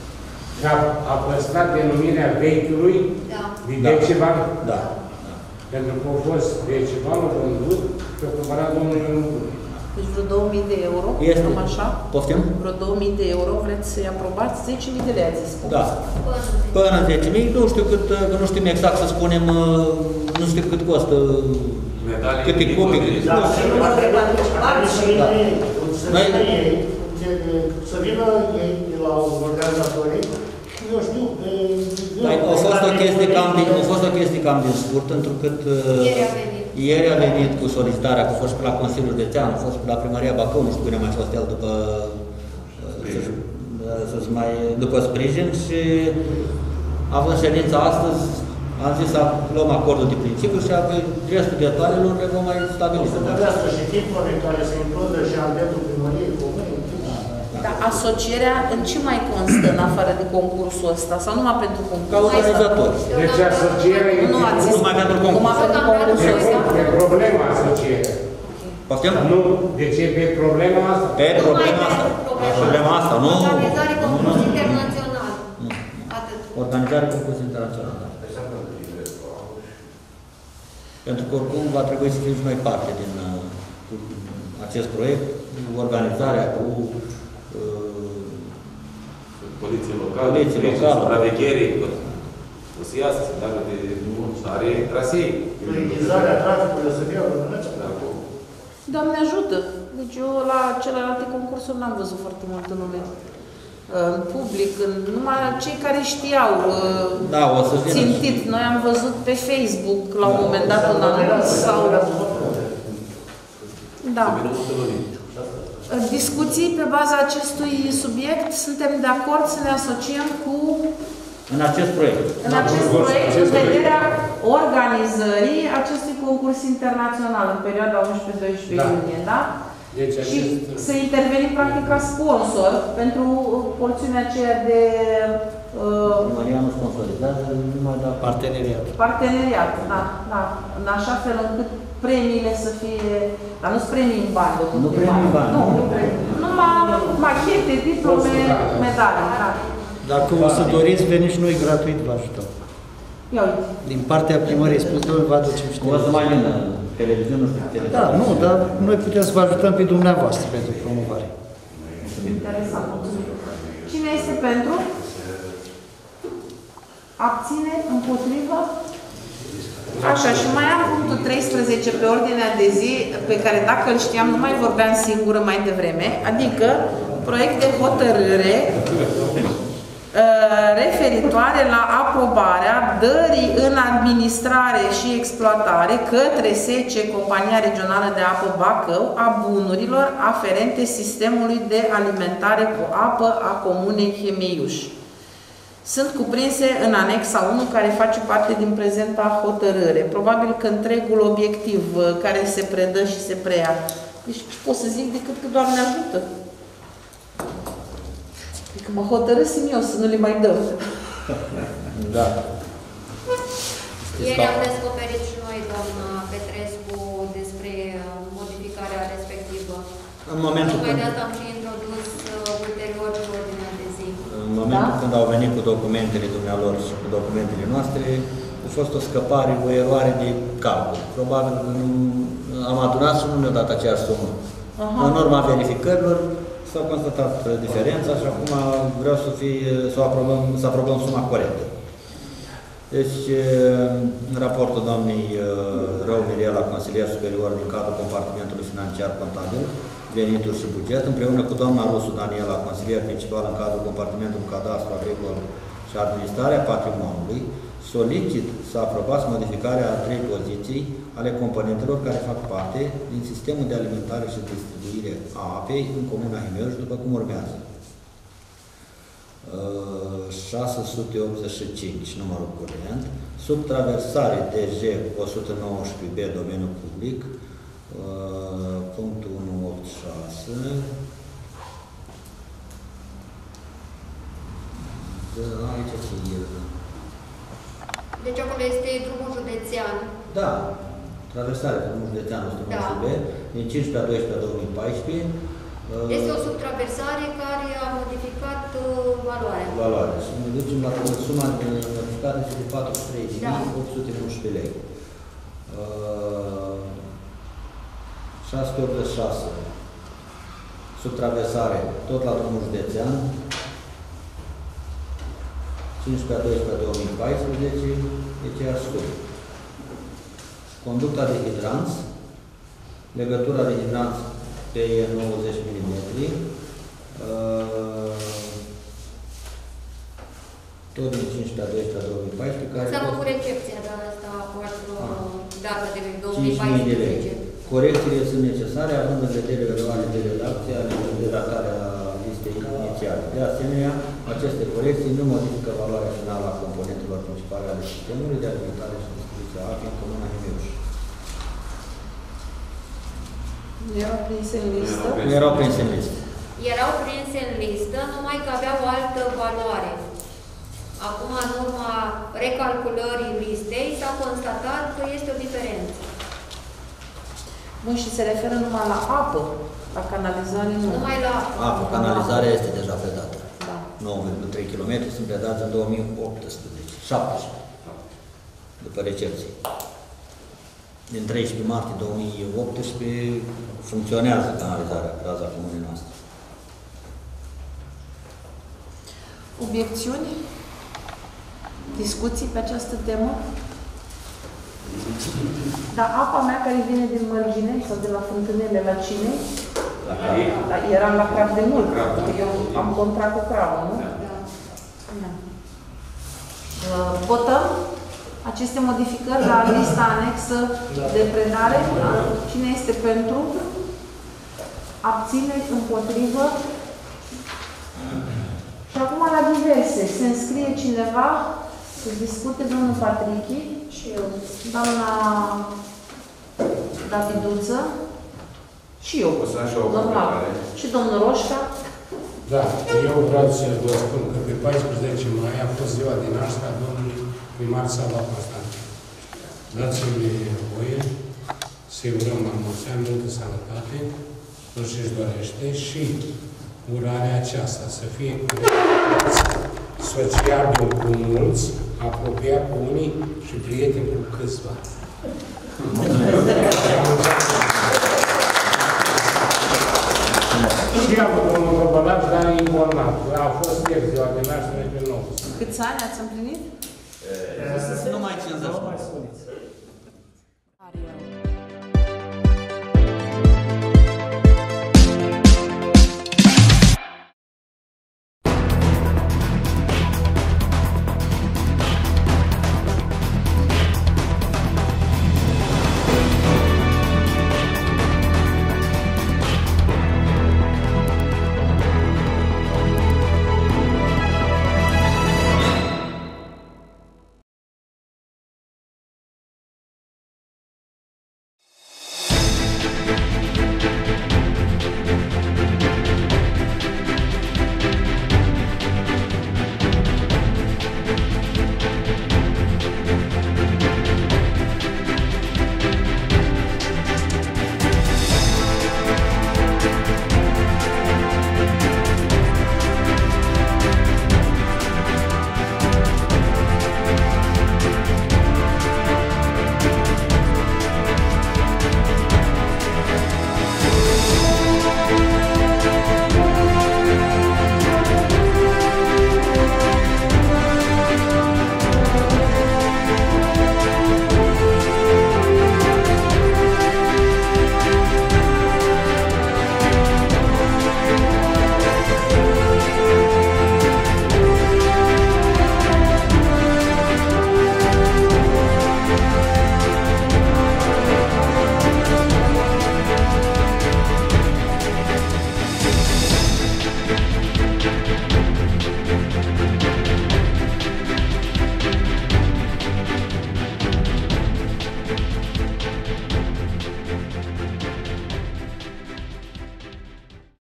A, a păstrat denumirea vechiului da. din Decebal? Da. Pentru că au fost zece bani vândut și au cumpărat domnul Ionul. Deci vreo două mii de euro, Este. cum așa? Poftim? Vreo două mii de euro, vreți să-i aprobați? zece mii de lei, ați zis. Da. Până zece mii, nu știu cât, că nu știm exact să spunem, nu știu cât costă, câte copii. Da, și numai de participanți și ei, să vină ei, să vină ei de la organizatorii, eu știu, a fost o chestie cam din, a fost o chestie cam din scurt, întrucât Ieri a venit. Ieri a venit cu solicitarea, că a fost pe la Consiliul Județean, a fost pe la Primăria Bacău, nu știu când a mai fost el după, să-și mai, după sprijin și având ședința astăzi, am zis să luăm acordul de principiu și apoi restul detaliilor le vom mai stabili. să trebuiască și timpuri care să includă și andetul primăriei comune. Dar asocierea în ce mai constă în afară de concursul ăsta? Sau numai pentru concurs? Ca organizator. Deci asocierea e Nu ați zis numai pentru concurs. numai pentru concursul ăsta? e problema asocierea. Poftim? Nu, deci e pe problema asta. Pe problema asta. Problema asta, nu? Organizare concurs internațional. Atât. Organizare concurs internațional. Pentru că oricum va trebui să fim și noi parte din uh, acest proiect, organizarea cu uh, poliție locală, poliție locală, supraveghere, o să iasă, să dată de are trasee. Fluidizarea traficului o să fie organizată. Doamne ajută! Deci eu la celelalte concursuri n-am văzut foarte multă lume. În public, în, numai cei care știau da, o să țintit. Noi am văzut pe Facebook la un moment dat un anunț sau... Da. Discuții pe baza acestui subiect. Suntem de acord să ne asociem cu... În acest proiect. În acest proiect, în vederea organizării acestui concurs internațional în perioada unsprezece doisprezece iunie, da? Deci, și acest... să intervenim practic ca sponsor pentru porțiunea aceea de... Uh, Maria nu sponsorizează, numai da parteneriat. Parteneriat, da, da. În așa fel încât premiile să fie... Dar nu-s premii în bani, de Nu premii în bani. Nu, nu premii. Numai machete, diplome, medalii, da. Dacă o să doriți, veniți și noi gratuit, vă ajutăm. Ia uite. Din partea primăriei spus, noi vă aducem și O să mai vină televiziune, nu știu, televiziune. Da, nu, dar noi putem să vă ajutăm pe dumneavoastră pentru promovare. Interesant, mulțumim. Cine este pentru? Abține? Împotrivă? Așa, și mai am punctul treisprezece pe ordinea de zi, pe care dacă îl știam, nu mai vorbeam singură mai devreme, adică proiect de hotărâre referitoare la aprobarea dării în administrare și exploatare către S E C E, Compania Regională de Apă Bacău, a bunurilor aferente sistemului de alimentare cu apă a Comunei Hemeiuș. Sunt cuprinse în anexa unu, care face parte din prezenta hotărâre. Probabil că întregul obiectiv care se predă și se preia. Deci ce pot să zic decât că Doamne ajută. Adică mă hotărâsim eu să nu le mai dăm. Da. Ieri am descoperit și noi, doamna Petrescu, despre modificarea respectivă. În momentul Tocmai când... de asta am și introdus uh, ulterior pe ordinea de zi. În momentul Da? când au venit cu documentele dumnealor și cu documentele noastre, a fost o scăpare, o eroare de calcul. Probabil că nu, am adunat și nu ne-a dat aceeași sumă. Aha. În urma verificărilor s-a constatat diferența și acum vreau să, fie, să, aprobăm, să aprobăm suma corectă. Deci, în raportul doamnei Rău Mirela, consilier superior din cadrul compartimentului financiar contabil, venituri și buget, împreună cu doamna Rusu Daniela, consilier principal în cadrul compartimentului cadastru agricol și administrarea patrimoniului, solicit să aprobați modificarea a trei poziții ale componentelor care fac parte din sistemul de alimentare și distribuire a apei în Comuna Hemeiuș, după cum urmează. șase sute optzeci și cinci, numărul curent, subtraversare D G o sută nouăsprezece B, domeniul public, punctul unu opt șase, aici se ierdă. Deci acolo este drumul județean. Da, traversarea drumul județean o sută nouăsprezece B, din cincisprezece a doisprezece a două mii paisprezece. Este o subtraversare care a modificat uh, valoarea. Valoarea. Și ne ducem la suma de modificare de patru sute trei de mii opt sute unsprezece lei. șase sute optzeci și șase, subtraversare, tot la drumul județean, cincisprezece a doisprezece două mii paisprezece, aceeași sumă. Conducta de hidranți, legătura de hidranți P E nouăzeci milimetri, tot din cincisprezece a doisprezece două mii paisprezece, care înseamnă cu recepția de asta pentru data de două mii paisprezece. Corecțiile sunt necesare, având în vedere evaluarea de redacție ale de datarea listei inițiale. De asemenea, aceste corecții nu modifică valoarea finală a componentelor principale ale sistemului de alimentare și distribuție a apei în Comuna Himiuș. Erau prinse în listă? Nu erau prinse în listă. Erau prinse în listă, numai că aveau o altă valoare. Acum, în urma recalculării listei, s-a constatat că este o diferență. Bun, și se referă numai la apă, la canalizare nu. Numai la apă. Apă, canalizarea este deja predată. Da. nouă virgulă trei kilometri sunt predați în două mii optsprezece, șaptesprezece, după recepție. Din treisprezece martie două mii optsprezece funcționează canalizarea pe raza comunei noastre. Obiecțiuni? Discuții pe această temă? Dar apa mea care vine din Mărgine sau de la fântânele la cine? La eram la Crav de mult. Eu am contract cu Cravul, nu? Da. Da. Uh, votăm aceste modificări la lista anexă de predare. Cine este pentru? Abțineri, împotrivă? Și acum la diverse. Se înscrie cineva să discute, domnul Patrichi și eu, doamna Daviduță și eu, domnul și domnul Roșca. Da, eu vreau să vă spun că pe paisprezece mai a fost ziua din nașterea domnului primar Sava Constantin. Dați-mi voie să-i urăm la mulți ani, multă sănătate, tot ce-și dorește și urarea aceasta să fie sociabil cu mulți, apropiat cu unii și prieten cu câțiva. Și am domnul Căbălaș, dar informat. A fost ieri ziua de naștere pe nou. Câți ani ați împlinit? Nu mai cincizeci.